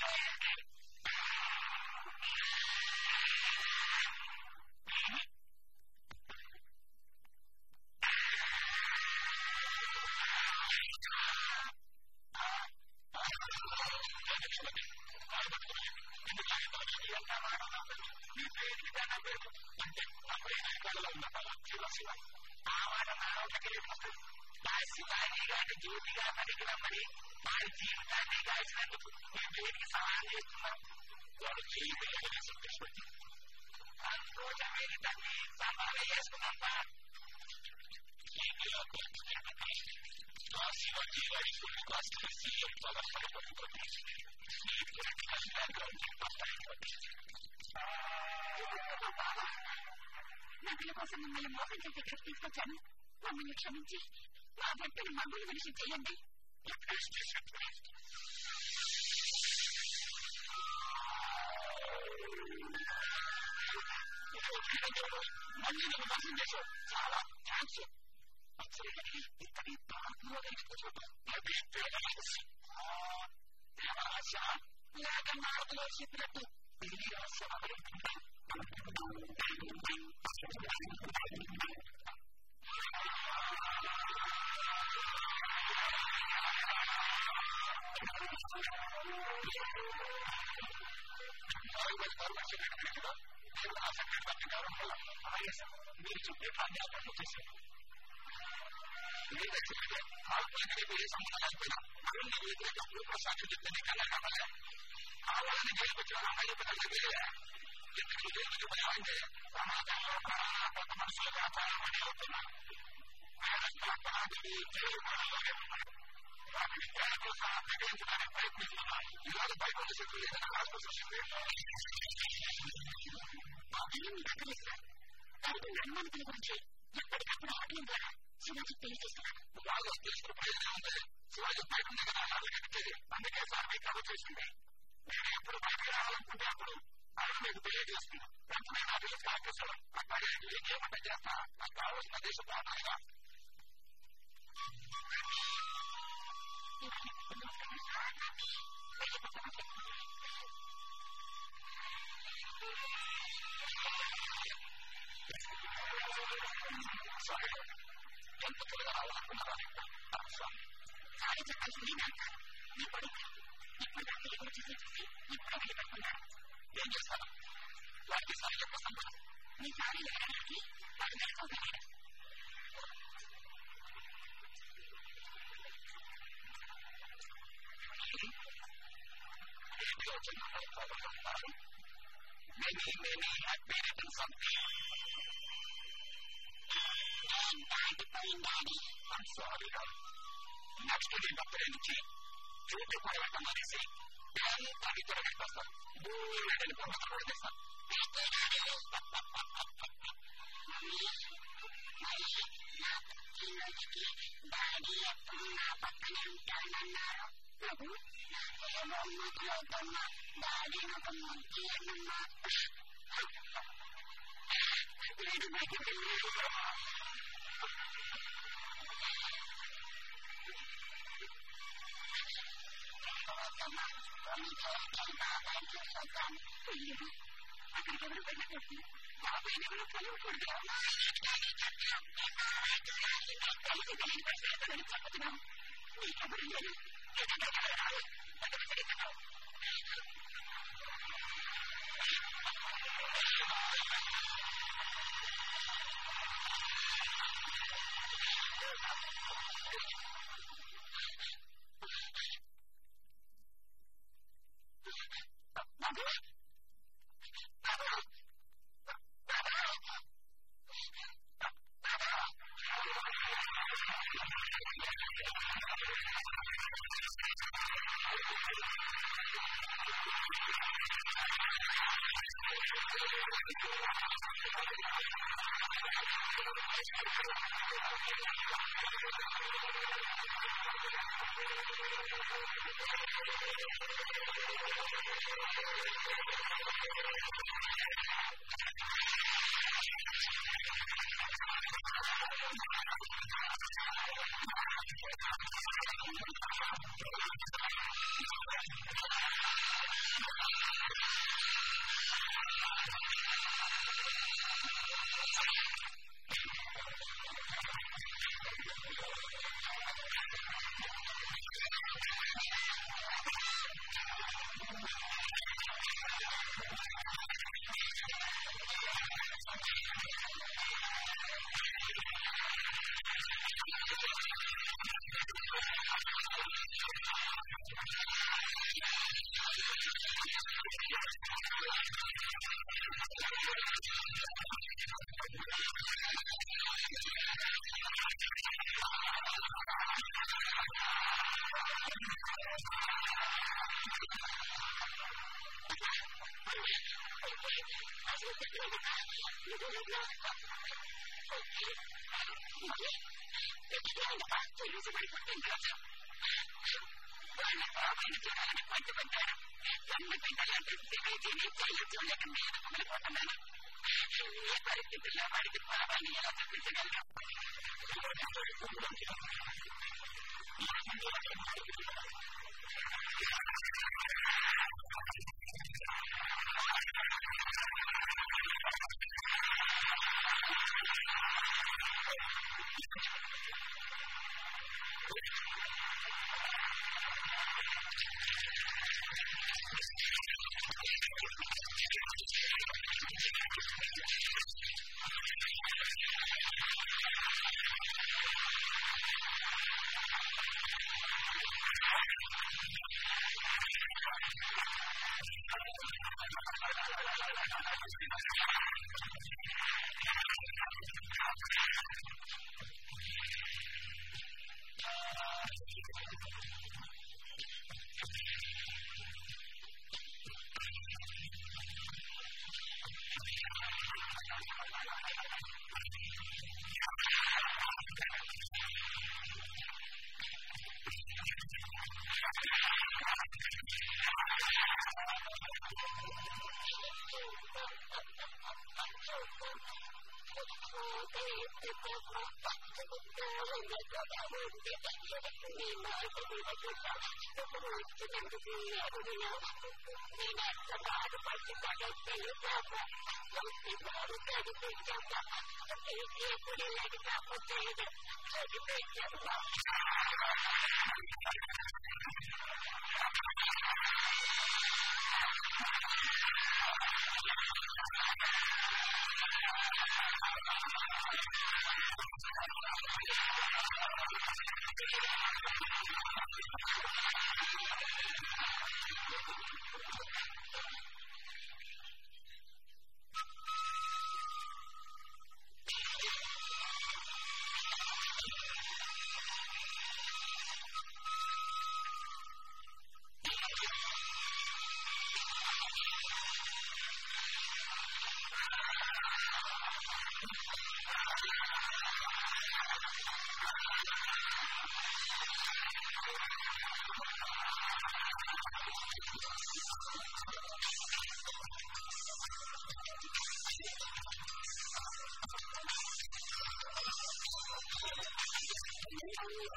శివాజీ గారి జ్యోతిగా పనికిరమ్మని వారి జీవితాన్ని కాల్చినందుకు మేము దేనికి సహాయం చేస్తున్నాం. వాడు జీవితంలో సంతోషపడి సంతోషమైన దాన్ని సమానం చేసుకున్నాం. శివాజీ గారి ఫుల్ కాస్ట్ సీఎం పవర్ఫుల్ పట్టుకోండి. నదుల కోసం మిమ్మల్ని మోసం చేసి ఇక్కడికి తీసుకొచ్చాను. మమ్మల్ని క్షమించి నా భర్తను మమ్మల్ని మనిషి చేయండి. మళ్ళీ నేను మోసం చేశావు. చాలా థ్యాంక్స్. ఇక్కడి దేవరాశ లేక నారదులో చెప్పినట్టు పెళ్లి రహస్యం అమలుతుందా? మీరు చెప్పే ప్రాంతాలను చేశారు. కాల్పనకి ఏ సంబంధం అయిపోయినా మరుణ్ణి వ్యతిరేక భూప్రసాదం చెప్తే కన్నా కావాలి. కావాలని జైలుకొచ్చిన అమ్మాయి పెద్దలే ఎందుకు జైలుకి పోయాలంటే సమాజంలో ప్రాణాత్మక మనుషులుగా చాలా పని అవుతున్నారు. జైలు ప్రాణంలోనే ఉన్నారు. వాటిని కేరళ సహా ప్రకటించడానికి ప్రయత్నిస్తున్నారు. ఇవాళ బయట శక్తులు ఏదైనా ఆస్పత్రి వచ్చింది. అనుమానితుల గురించి ఎప్పటికప్పుడు ఆటల ద్వారా శివాజీ పెళ్లి చేస్తున్నాను. వాళ్ళు తీసుకుని ప్రయోజనం ఉంది. శివాజీ బయట ఉంది కదా అలాగే. అందుకే సార్ మీకు కవర్ చేసింది. నేను ఎప్పుడు బయటకు రావాలనుకుంటే అప్పుడు ఆయన మీకు తెలియజేస్తుంది. వెంటనే నా దేశ కార్యక్రమం అట్లాగే ఏమంటే చేస్తా. నాకు కావాల్సిన దేశ ప్రాంతాలుగా సరే ఎంత త్వరగా రావాలనుకున్నారా? సారీ చెప్పాల్సింది నాకు నీ కొడుకు ఇప్పుడు నాకు ఎదురు చూసి చూసి ఇప్పుడు వెళ్ళిపోతున్నారు. ఏం చేస్తాను? వారికి సారీ చెప్పేస్తాం కదా. మీ సారీ వెళ్ళడానికి వాడు నడుకోగలడు. Many have buried in something. I'm sorry, next to the doctor energy, చూపి పడవటం అనేసి ఎంత విధులు కోసం భూమిని పొందకూడదు ఈరోజుకి డాడీ ఎప్పుడు నా పక్కనే ఉంటానన్నారు. నాకేమో మొదలవుతున్నా డాడీని ఒక ముద్దులన్నమ్మా. బాబాయ్ చూసొద్దాం. అక్కడికి ఎవరు వెళ్ళకూడదు. బాబాయ్ ఎవరు కలవకూడదు. చెప్తున్నాం నీకెవరు లేదు. వాళ్ళ బాబాయిని చూడాలని పట్టుకుంటాడు. జన్మ బిడ్డలంటే తిరిగి చేయొచ్చు మీద కుమిలిపోతున్నాను. ఏ పరిస్థితుల్లో వాడికి బాబాయిని ఎలా చూపించగలరు?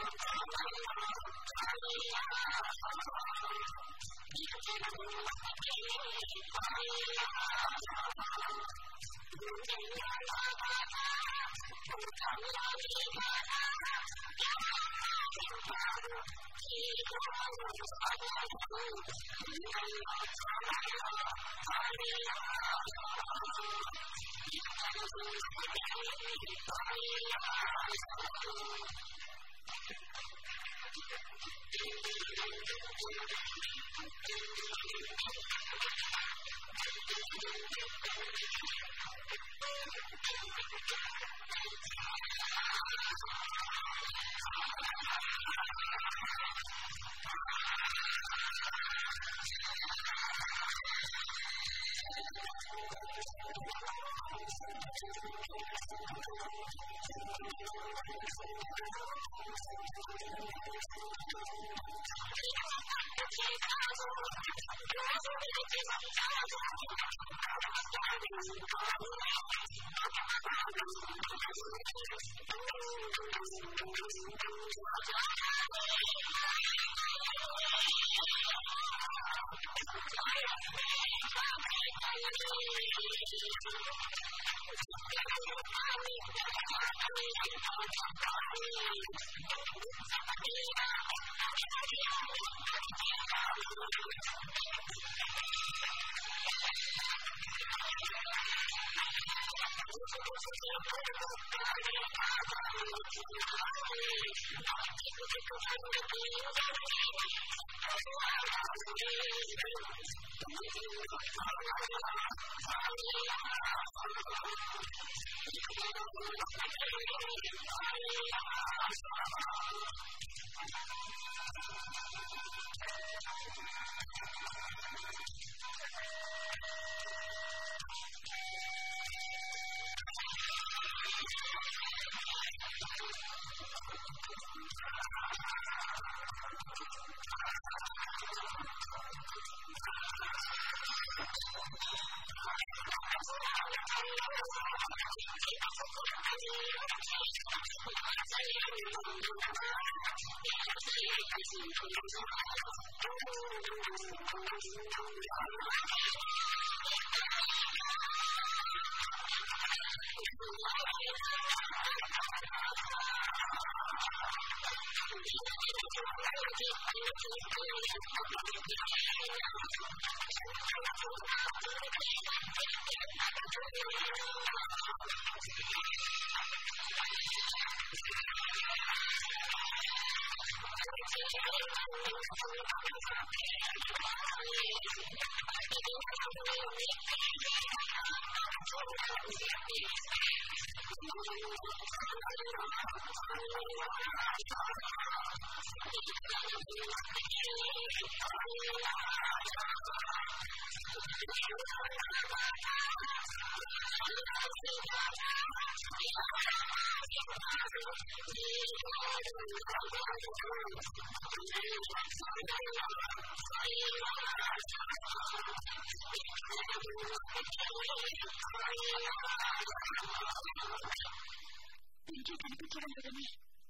ఇంట్లో కనిపించడం లేదని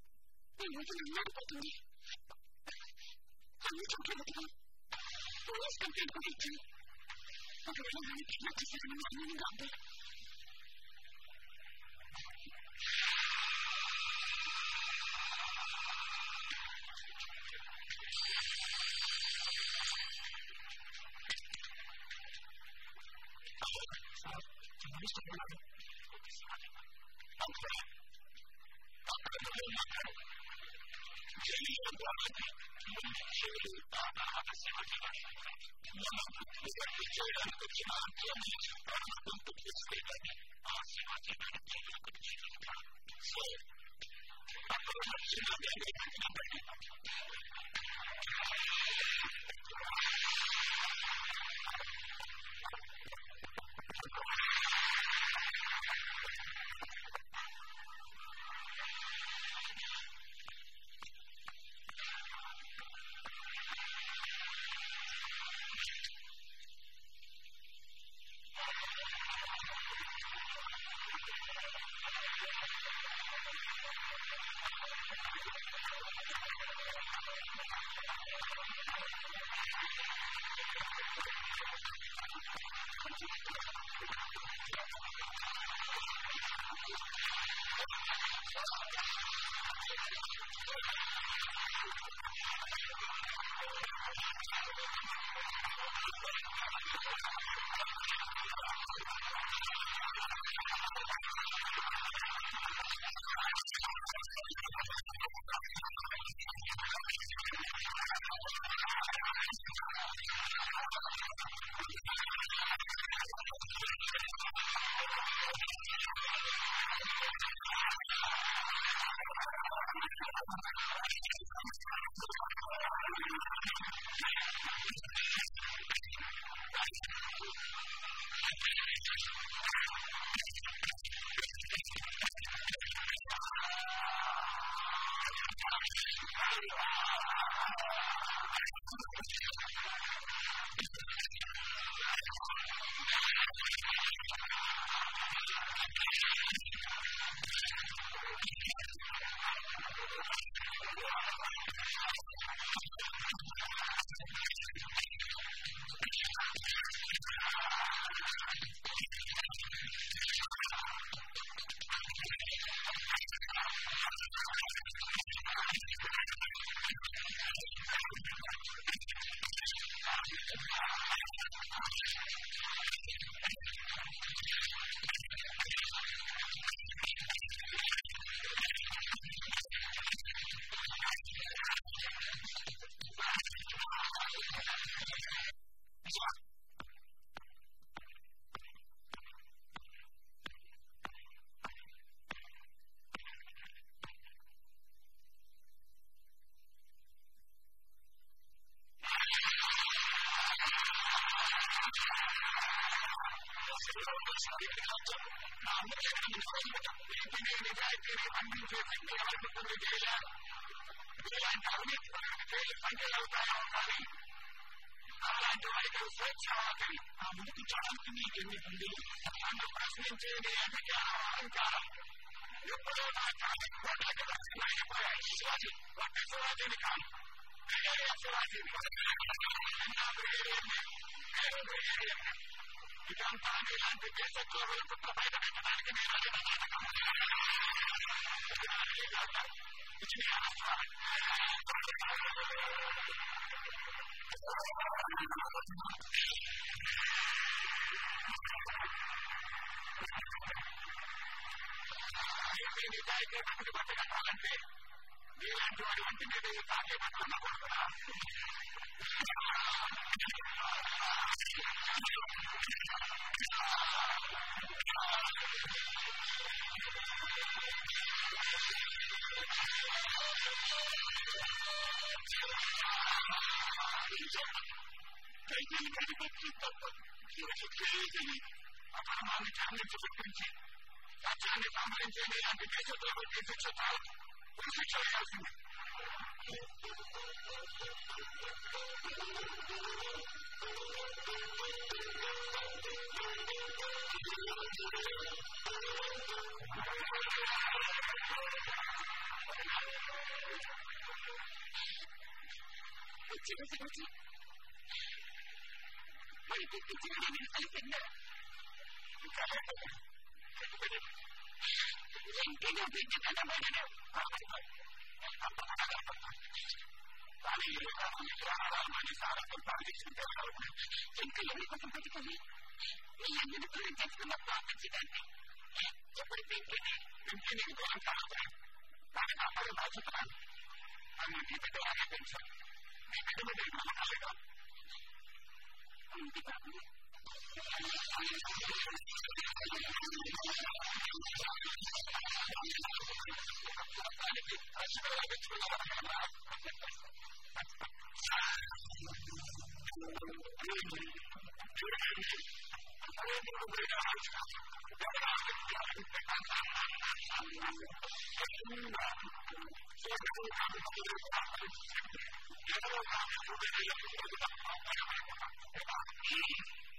ఈ రోజు నన్నాడిపోతుంది. అన్ని చోట్ల వెతికి పోలీస్ కంప్లైంట్ కూడా ఇచ్చాను. ఒకవేళ నన్ను కిడ్నాప్ చేశారని అనుమానంగా ఉంది.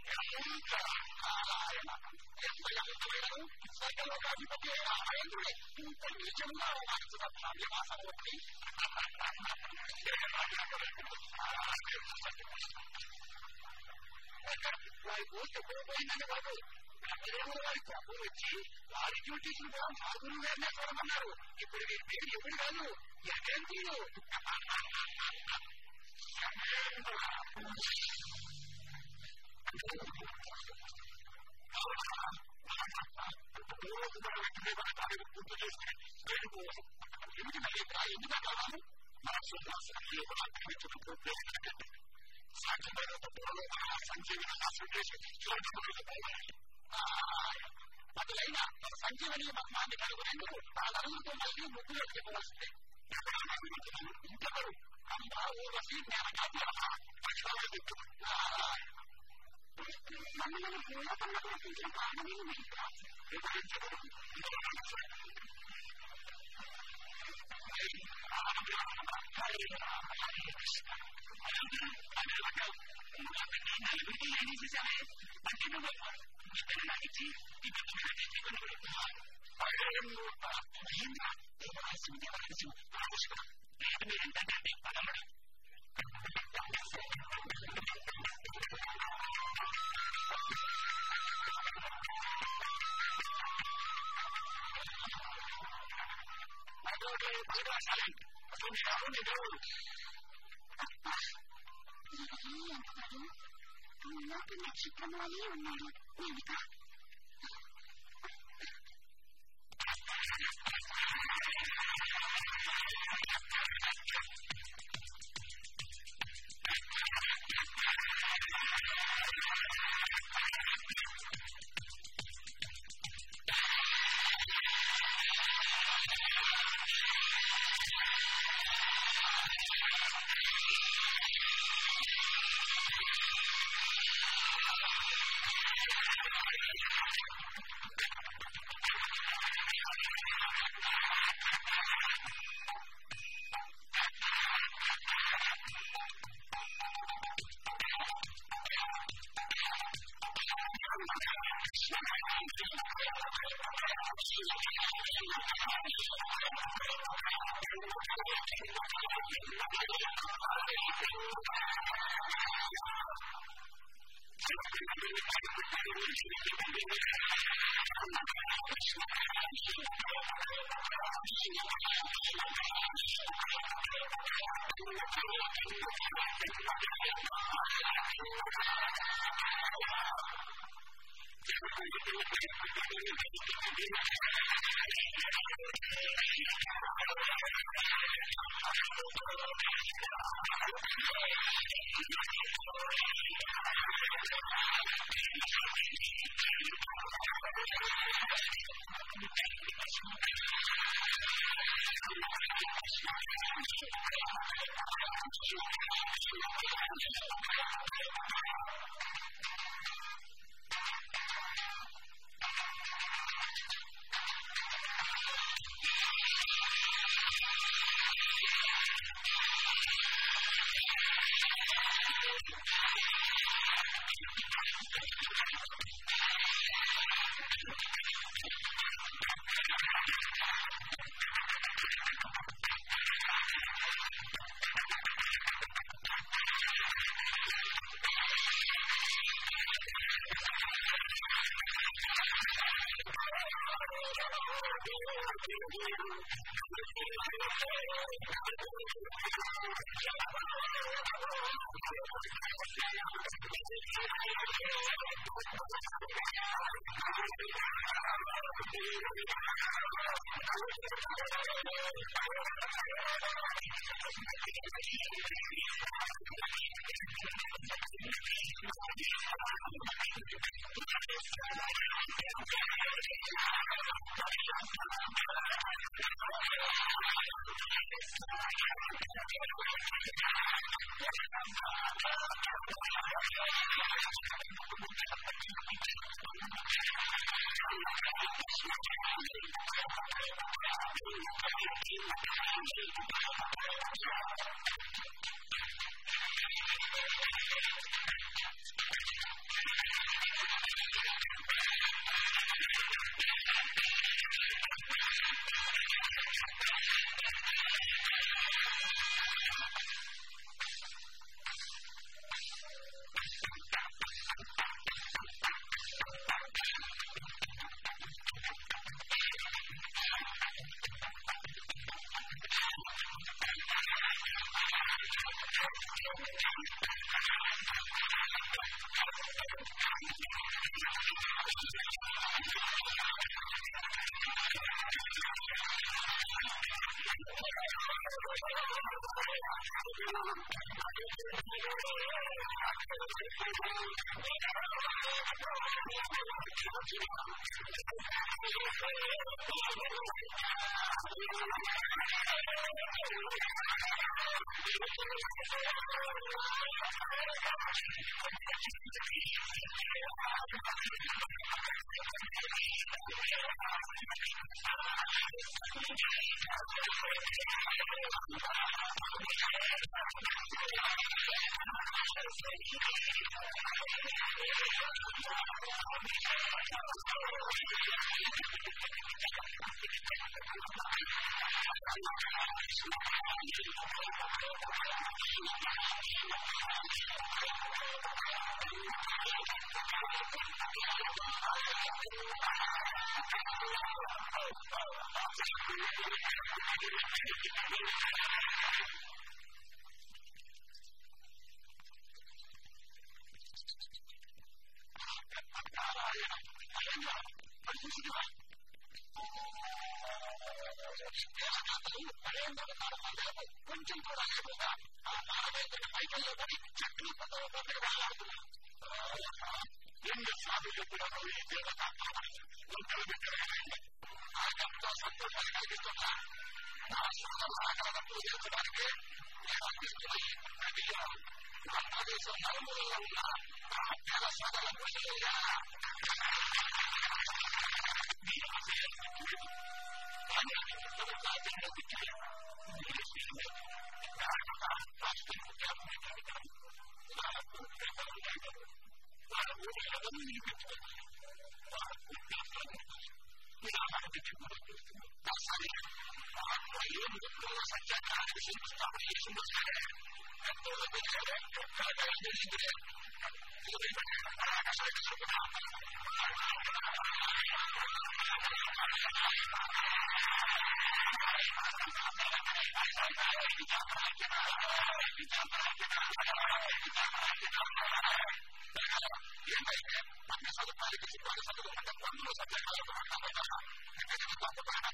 స్వర్గలోకాధిపతి రామేంద్రుడే ఇంత నీచంగా అవమానించిన భాగ్యవాసమూర్తి వారికి ఎప్పుడు పోయిందని బాబు బ్రహ్మదేవుడు వారి ప్రభువు వచ్చి వారి డ్యూటీస్ కూడా మా గురువు గారినే చూడమన్నారు. ఇప్పుడు వీరి పేరు ఎప్పుడు కాదు యజంతులు. పూర్తి చేస్తే ఎందుకు కావాలి మన శ్రీనివాసరావు కూడా అభివృద్ధిని పూర్తి చేసినట్టు సాధ్యమైన తప్పులలో సంజీవని ఆశ్రయించి చూడకపోవాలి. అటులైనా మన సంజీవని మర్మాన్ని కనుగొనేందుకు ఆ నలుగురితో మళ్ళీ ముగ్గులో చెప్పవలసిందే. ఇంకెవరు అంబా ఊర్వశి మమ్మల్ని పూర్వకంగా ప్రపంచం కారణమే వివరించబడు. నలుగురికి ఏం చేసేసావే అంటే నువ్వు ఇద్దరు నాకిచ్చి దేవరాశం దేవరాశం ఆలోచన మీరెంతంటే పదమడు నక్షత్రంలోనే ఉన్నాడు వెనుక. కొంచెం కూడా లేకుండా ఆ మానవైన మైకల్లో పడి చెట్లు పదవి వెళ్ళాడుతున్నాం. ఎన్నిసార్లు చెప్పినారో ఈ దేవత ఒంటరి బిడ్డలైంది. ఆయనంతో సంతోషాన్ని కలిగిస్తున్నా నా సోదరుల ఆకారంలో చేర్చడానికి నేను అందిస్తున్న ఈ ప్రతిలో భారతదేశం నలుమూలలో ఉన్న నా పేద సోదరుల పురుషులుగా మీరు ఆశయాలు కానీ అది ప్రభుత్వాన్ని గుర్తించారు. రాష్ట్ర ముఖ్యమంత్రి వాళ్ళ ఊరి ఎవరు నిలిపించుకోవాలి. వాళ్ళ పూర్తి మీరు ఆలోచించుకోవాలి. సత్యాగ్రహానికి శిల్పిస్తామని చేసిందో సరే ఎంతో ఏంటంటే అన్ని సదుపాయాలకి సిబ్బంది చదువుకుంటే పన్నులు సత్యాగ్రహాలు మాట్లాడుతున్నారా ఎక్కడైనా తప్పుకోవడం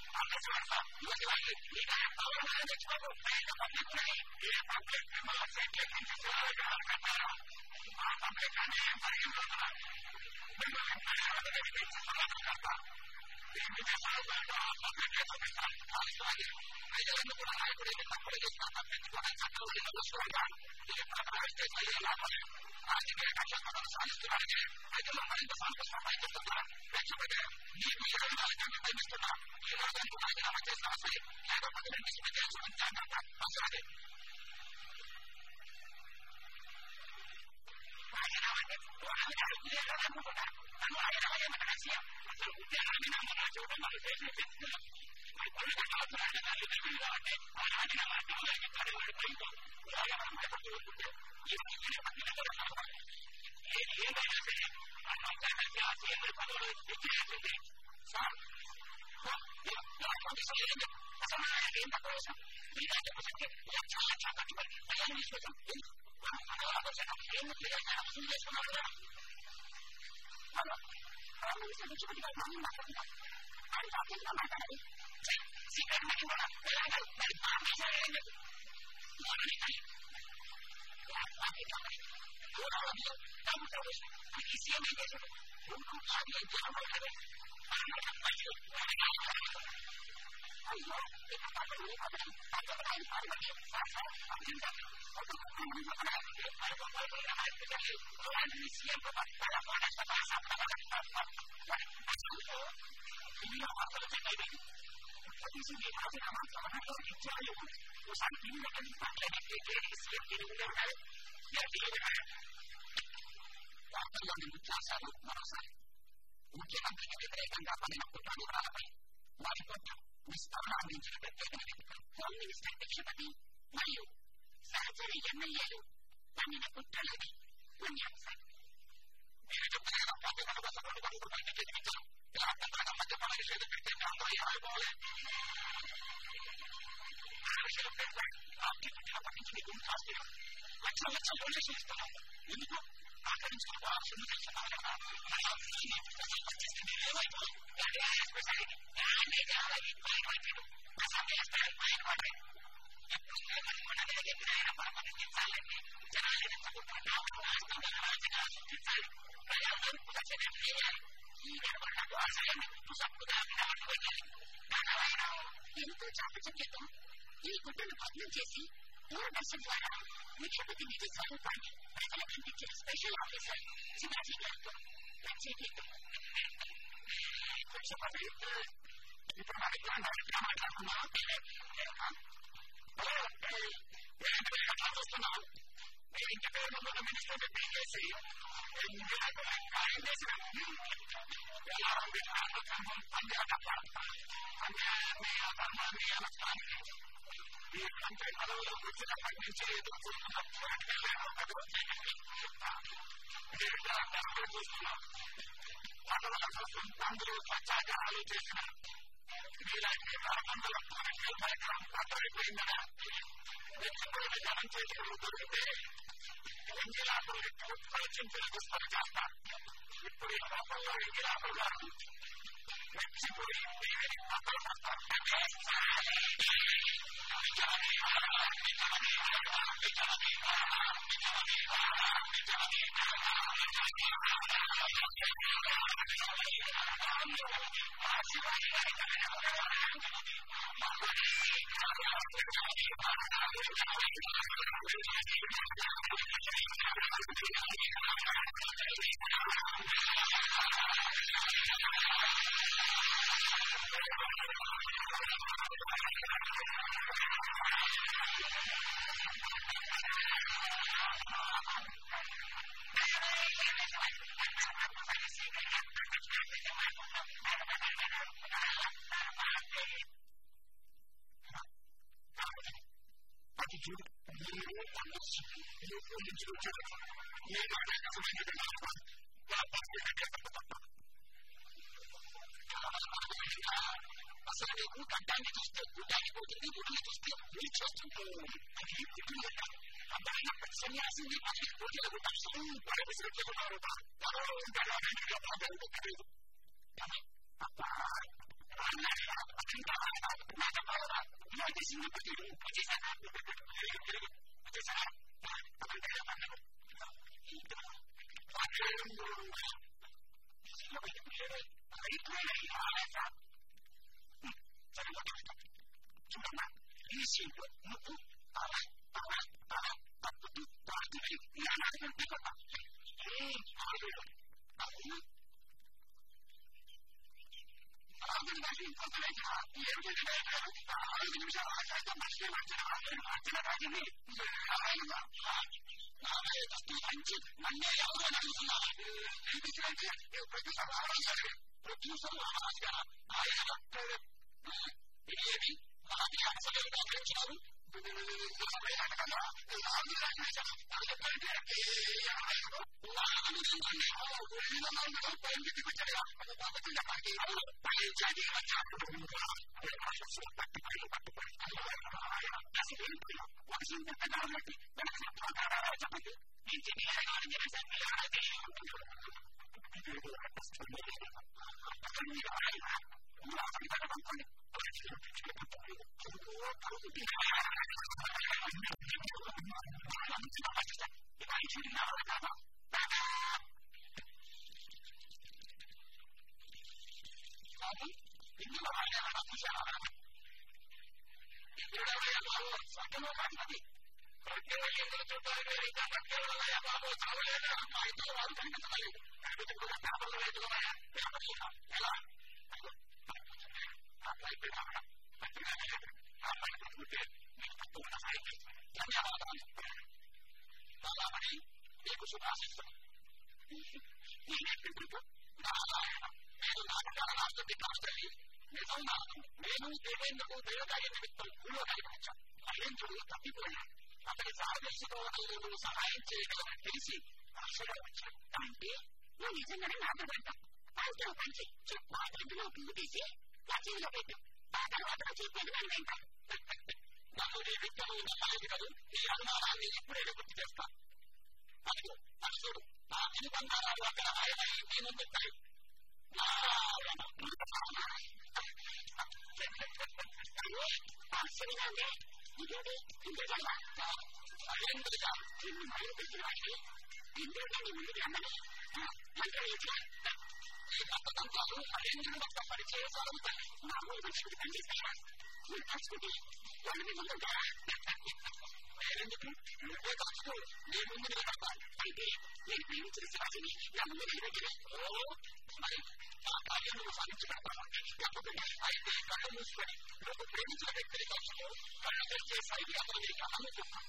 ముఖ్యమంత్రికి వ్యతిరేకంగా పడిన కుట్రపై వారి కోర్టు విస్తరణ అందించిన ప్రత్యేక నివేదిక హోమ్ మినిస్టర్ భిక్షపతి మరియు సహచర ఎమ్మెల్యేలు పన్నిన కుట్రలోని కొన్ని అంశాలు. లక్షల డొనేషన్ ఇస్తున్నాం. ఎందుకు ఆక్రమించుకుని వాల్సింది ఎంతో చాకచక్యంతో ఈ గుడ్డను భగ్నం చేసి దూరదర్శన్ ద్వారా భిక్షపతి నిజ స్వరూపాన్ని ప్రజలకు అందించిన స్పెషల్ ఆఫీసర్ శివాజీ గారితో ప్రత్యేక అసలు నీకు గడ్డాన్ని చూస్తే గుడ్డాన్ని పోతుంది, గుడ్డని చూస్తే మీరు చూస్తుంటే అబ్బాయి సన్యాసి పోటీల గుడ్డాలు పడవిసినట్లున్నారు. చూడమ్మా ఈ సీట్లో నువ్వు అలా అలా అలా తప్పుతూ ప్రార్థనలు నానాడు కదా ఇంకొకరైతే 5 నిమిషాలు ఆచారంగా మనిషి మార్చిన రాజుని నారాయణ దస్తూ మంచి నన్నే ఎవరు అడుగుతున్నారు ఎందుకంటే ప్రొడ్యూసర్ రాజు ప్రొడ్యూసర్ రాజుగా ఆయన ఏమి నాది అసలుగా పెంచినారు మీకు శుభాశిస్తాను. నేను దేవేంద్రకు దేవకాయ నిమిత్తం భూలోకానికి వచ్చాను. మహేంద్రుడు తప్పిపోయాడు. అతని సాగేసుకోవడంలో సహాయం చేయగలని తెలిసి ఆశగా వచ్చాను. అంటే నువ్వు నిజంగానే మాట్లాడతావు. అయితే ఒక పని చెప్పు. ఆ గంటలో పువ్వు తీసి లక్ష్యంలో పెట్టు. ఆ తర్వాత చెప్పేది నేను వింటాను. నన్ను నీ విత్తనం నమ్మలేదు కదా. నీ అనుమానాన్ని ఇప్పుడే గుర్తు చేస్తాను. అదిగో చూడు, నా తినుబంధాలు అక్కడ ఆయనై నీ ముందుంటాయి. ఈ భక్తంతాలు మహేంద్రుడు భక్త పరిచయ సాగుతాయి. మామూలు మనుషుడు పనిచేస్తాయా? నువ్వు కాచుకుంటే వాళ్ళని ముందుంటారా? నేనెందుకు? నువ్వే కాచుకో. నీ ముందు నిలబడతాను. అయితే నేను ప్రేమించిన శివాజీని నా ముందు నిలబెట్టలే. మరి ఆ కార్యం నువ్వు సాధించగలుగుతావా? తప్పకుండా. అయితే కళ్ళు మూసుకొని నువ్వు ప్రేమించిన వ్యక్తిని కాచుకో. కళ్ళు తెరిచే సైకి అతను నీకు అనుకుంటాను.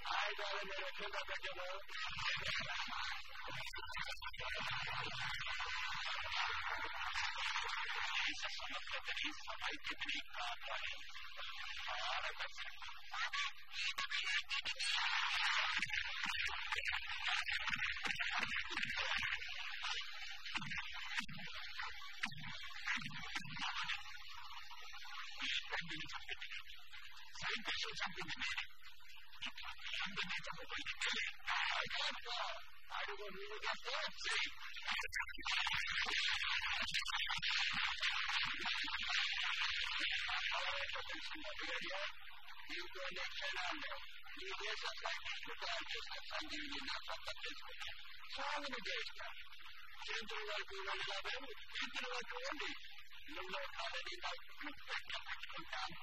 ఆయుధాల మీద కింద పెట్టను దేశ సమగ్రతని సమైక్యతని కాపాడి పారదర్శక ఈ తండ్రిని చంపింది నేను సైంటిస్టులు చంపింది నేనే అందరినీ చంపబోయింది నేనే అడుగు నువ్వు చేస్తే వచ్చాయి ఇంకొన్ని క్షణాల్లో ఈ దేశ సైంటిస్టులు తయారు చేసిన సంజీవిని నా సొంతం చేసుకున్నాను స్వామిని చేయిస్తాను చేతుల వరకు వెళ్ళడం చేతుల వరకు ఉంది నువ్వు కాదని పెట్టుకుంటాను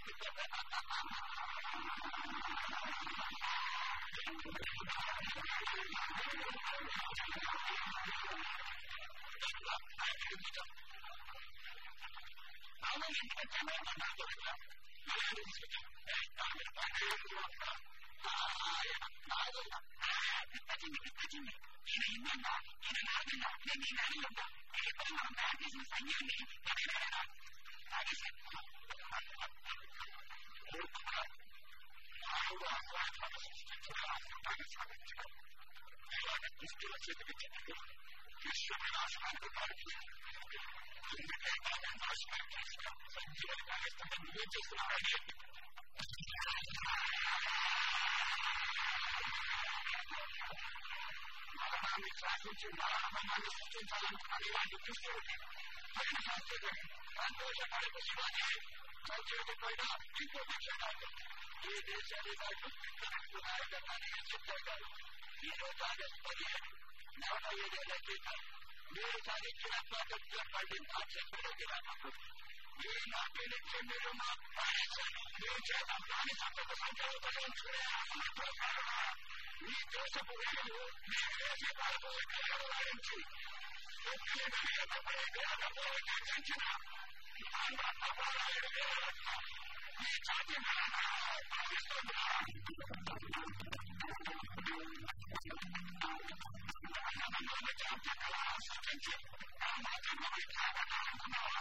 అవును ఎందుకంటే విప్పచింది ఈయన ఇందా ఈయన నాగండా నేను ఈ నాగండా ఎప్పుడు మనం తయారు చేసిన సైన్యాన్ని ఎవరైనా సృష్టించడం ఇలాగ దుష్టుల చేతికి చెట్టు విశ్వ వినాశనానికి పాల్గొంది అందుకే దాన్ని నాశనం చేసిన సంజీవని కాగిస్తామని నువ్వేం చేస్తున్నావు మరణాన్ని శాసించి మరణాన్ని సృష్టించాలనుకున్న ఇలాంటి దుస్తులు పైన శాస్త్రజ్ఞని సంతోషపడకు శివాజీ సంచేతపైన ఇంకొక క్షణాలు ఈ దేశాన్ని నాయకులని చెప్పారు ఈ రోజు ఆగస్టు 15 45 క్రితం మీరు సాధించిన స్వాతంత్ర్యం మళ్ళీ నా చేతిలోకి రాకపోతే ఈ నాటి నుంచి మీరు మా మీ చేత ప్రాణి సంపద సంఖ్యలు తొలగించుకునే ఈ దేశపు వేలు మీరు వేసే వరకు వాడించి చర్చించిన అపారాయుడు ఈ జాతి జాతి కళ సృష్టించి ఆ మాత్రం కావాలనుకున్నావా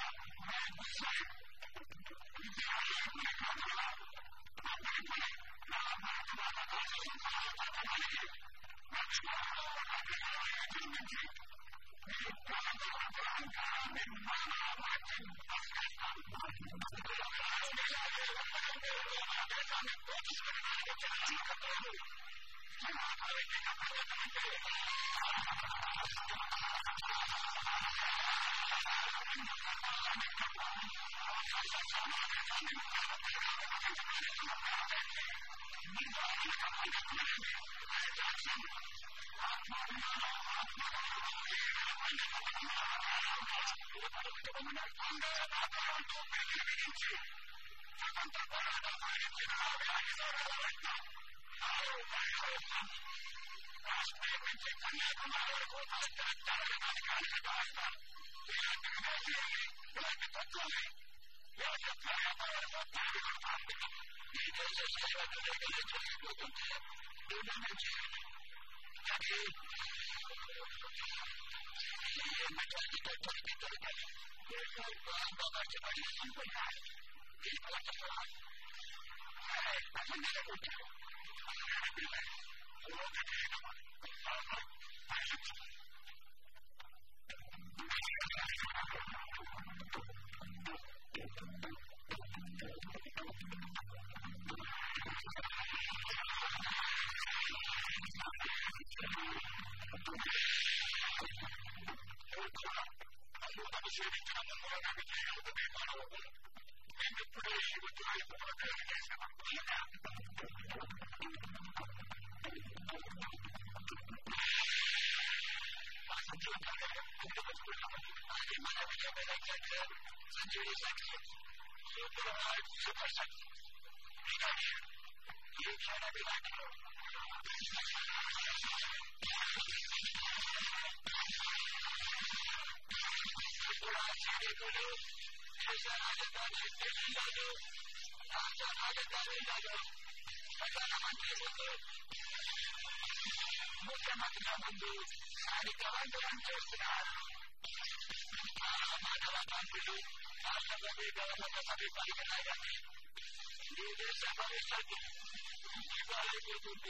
రాష్ట్ర రాజధానిలో ప్రధానమంత్రి ముందు ముఖ్యమంత్రుల ముందు సాధికారంగా చేస్తున్నారు. మానవ మంత్రులు రాష్ట్రపతి గవర్నర్ సమీపాలని ఈ దేశ భవిష్యత్తు ఇవ్వాలైపోతుంది.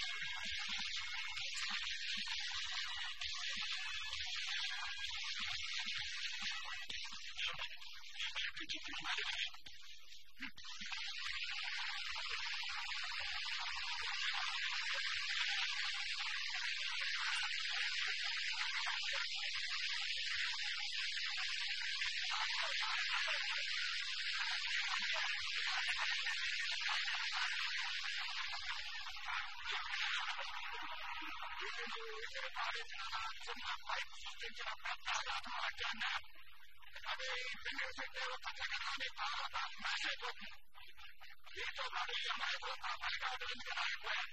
సృష్టించిన ప్రత్యేక రాజ్యాన్ని అదే ఒక జగనాన్ని నాశైపోతుంది. దీంతో పాటు ఈ అమ్మాయితో పరికారం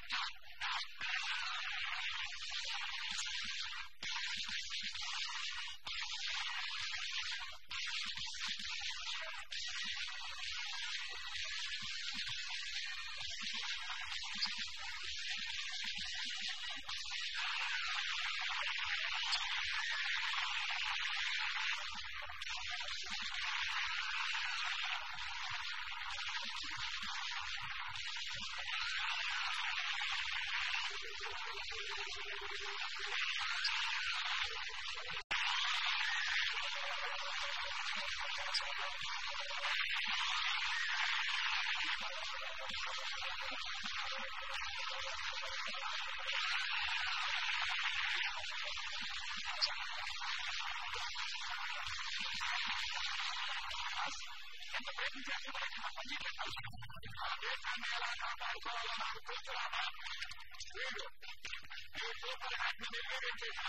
ఎంత ప్రయత్నం చేస్తున్నట్టు ఆ దేశాన్ని ఎలా కాపాడుకోవాలో నాకు చూస్తున్నామా? వీడు ఈ సూపర్ హ్యాట్ని నిర్వీర్యం చేసిన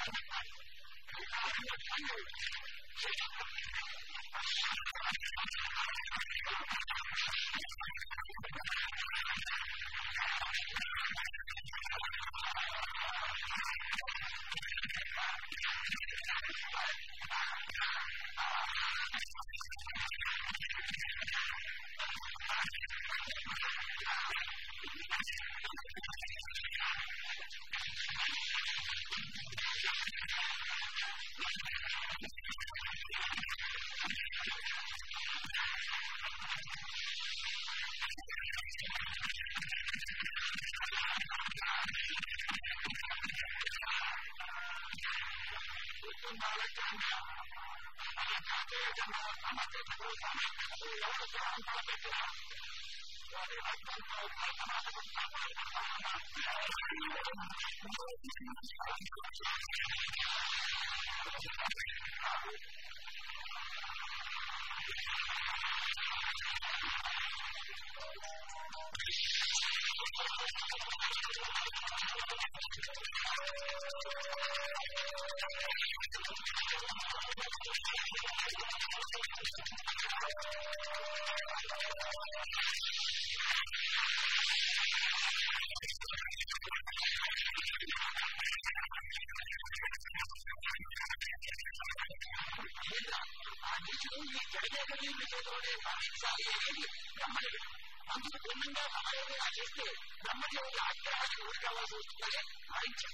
అందుకు భిన్నంగా సమయాన్ని ఆశిస్తే బ్రహ్మదేవుడి ఆగ్రహాన్ని ఊరికావాల్సి వస్తుందని భావించాం.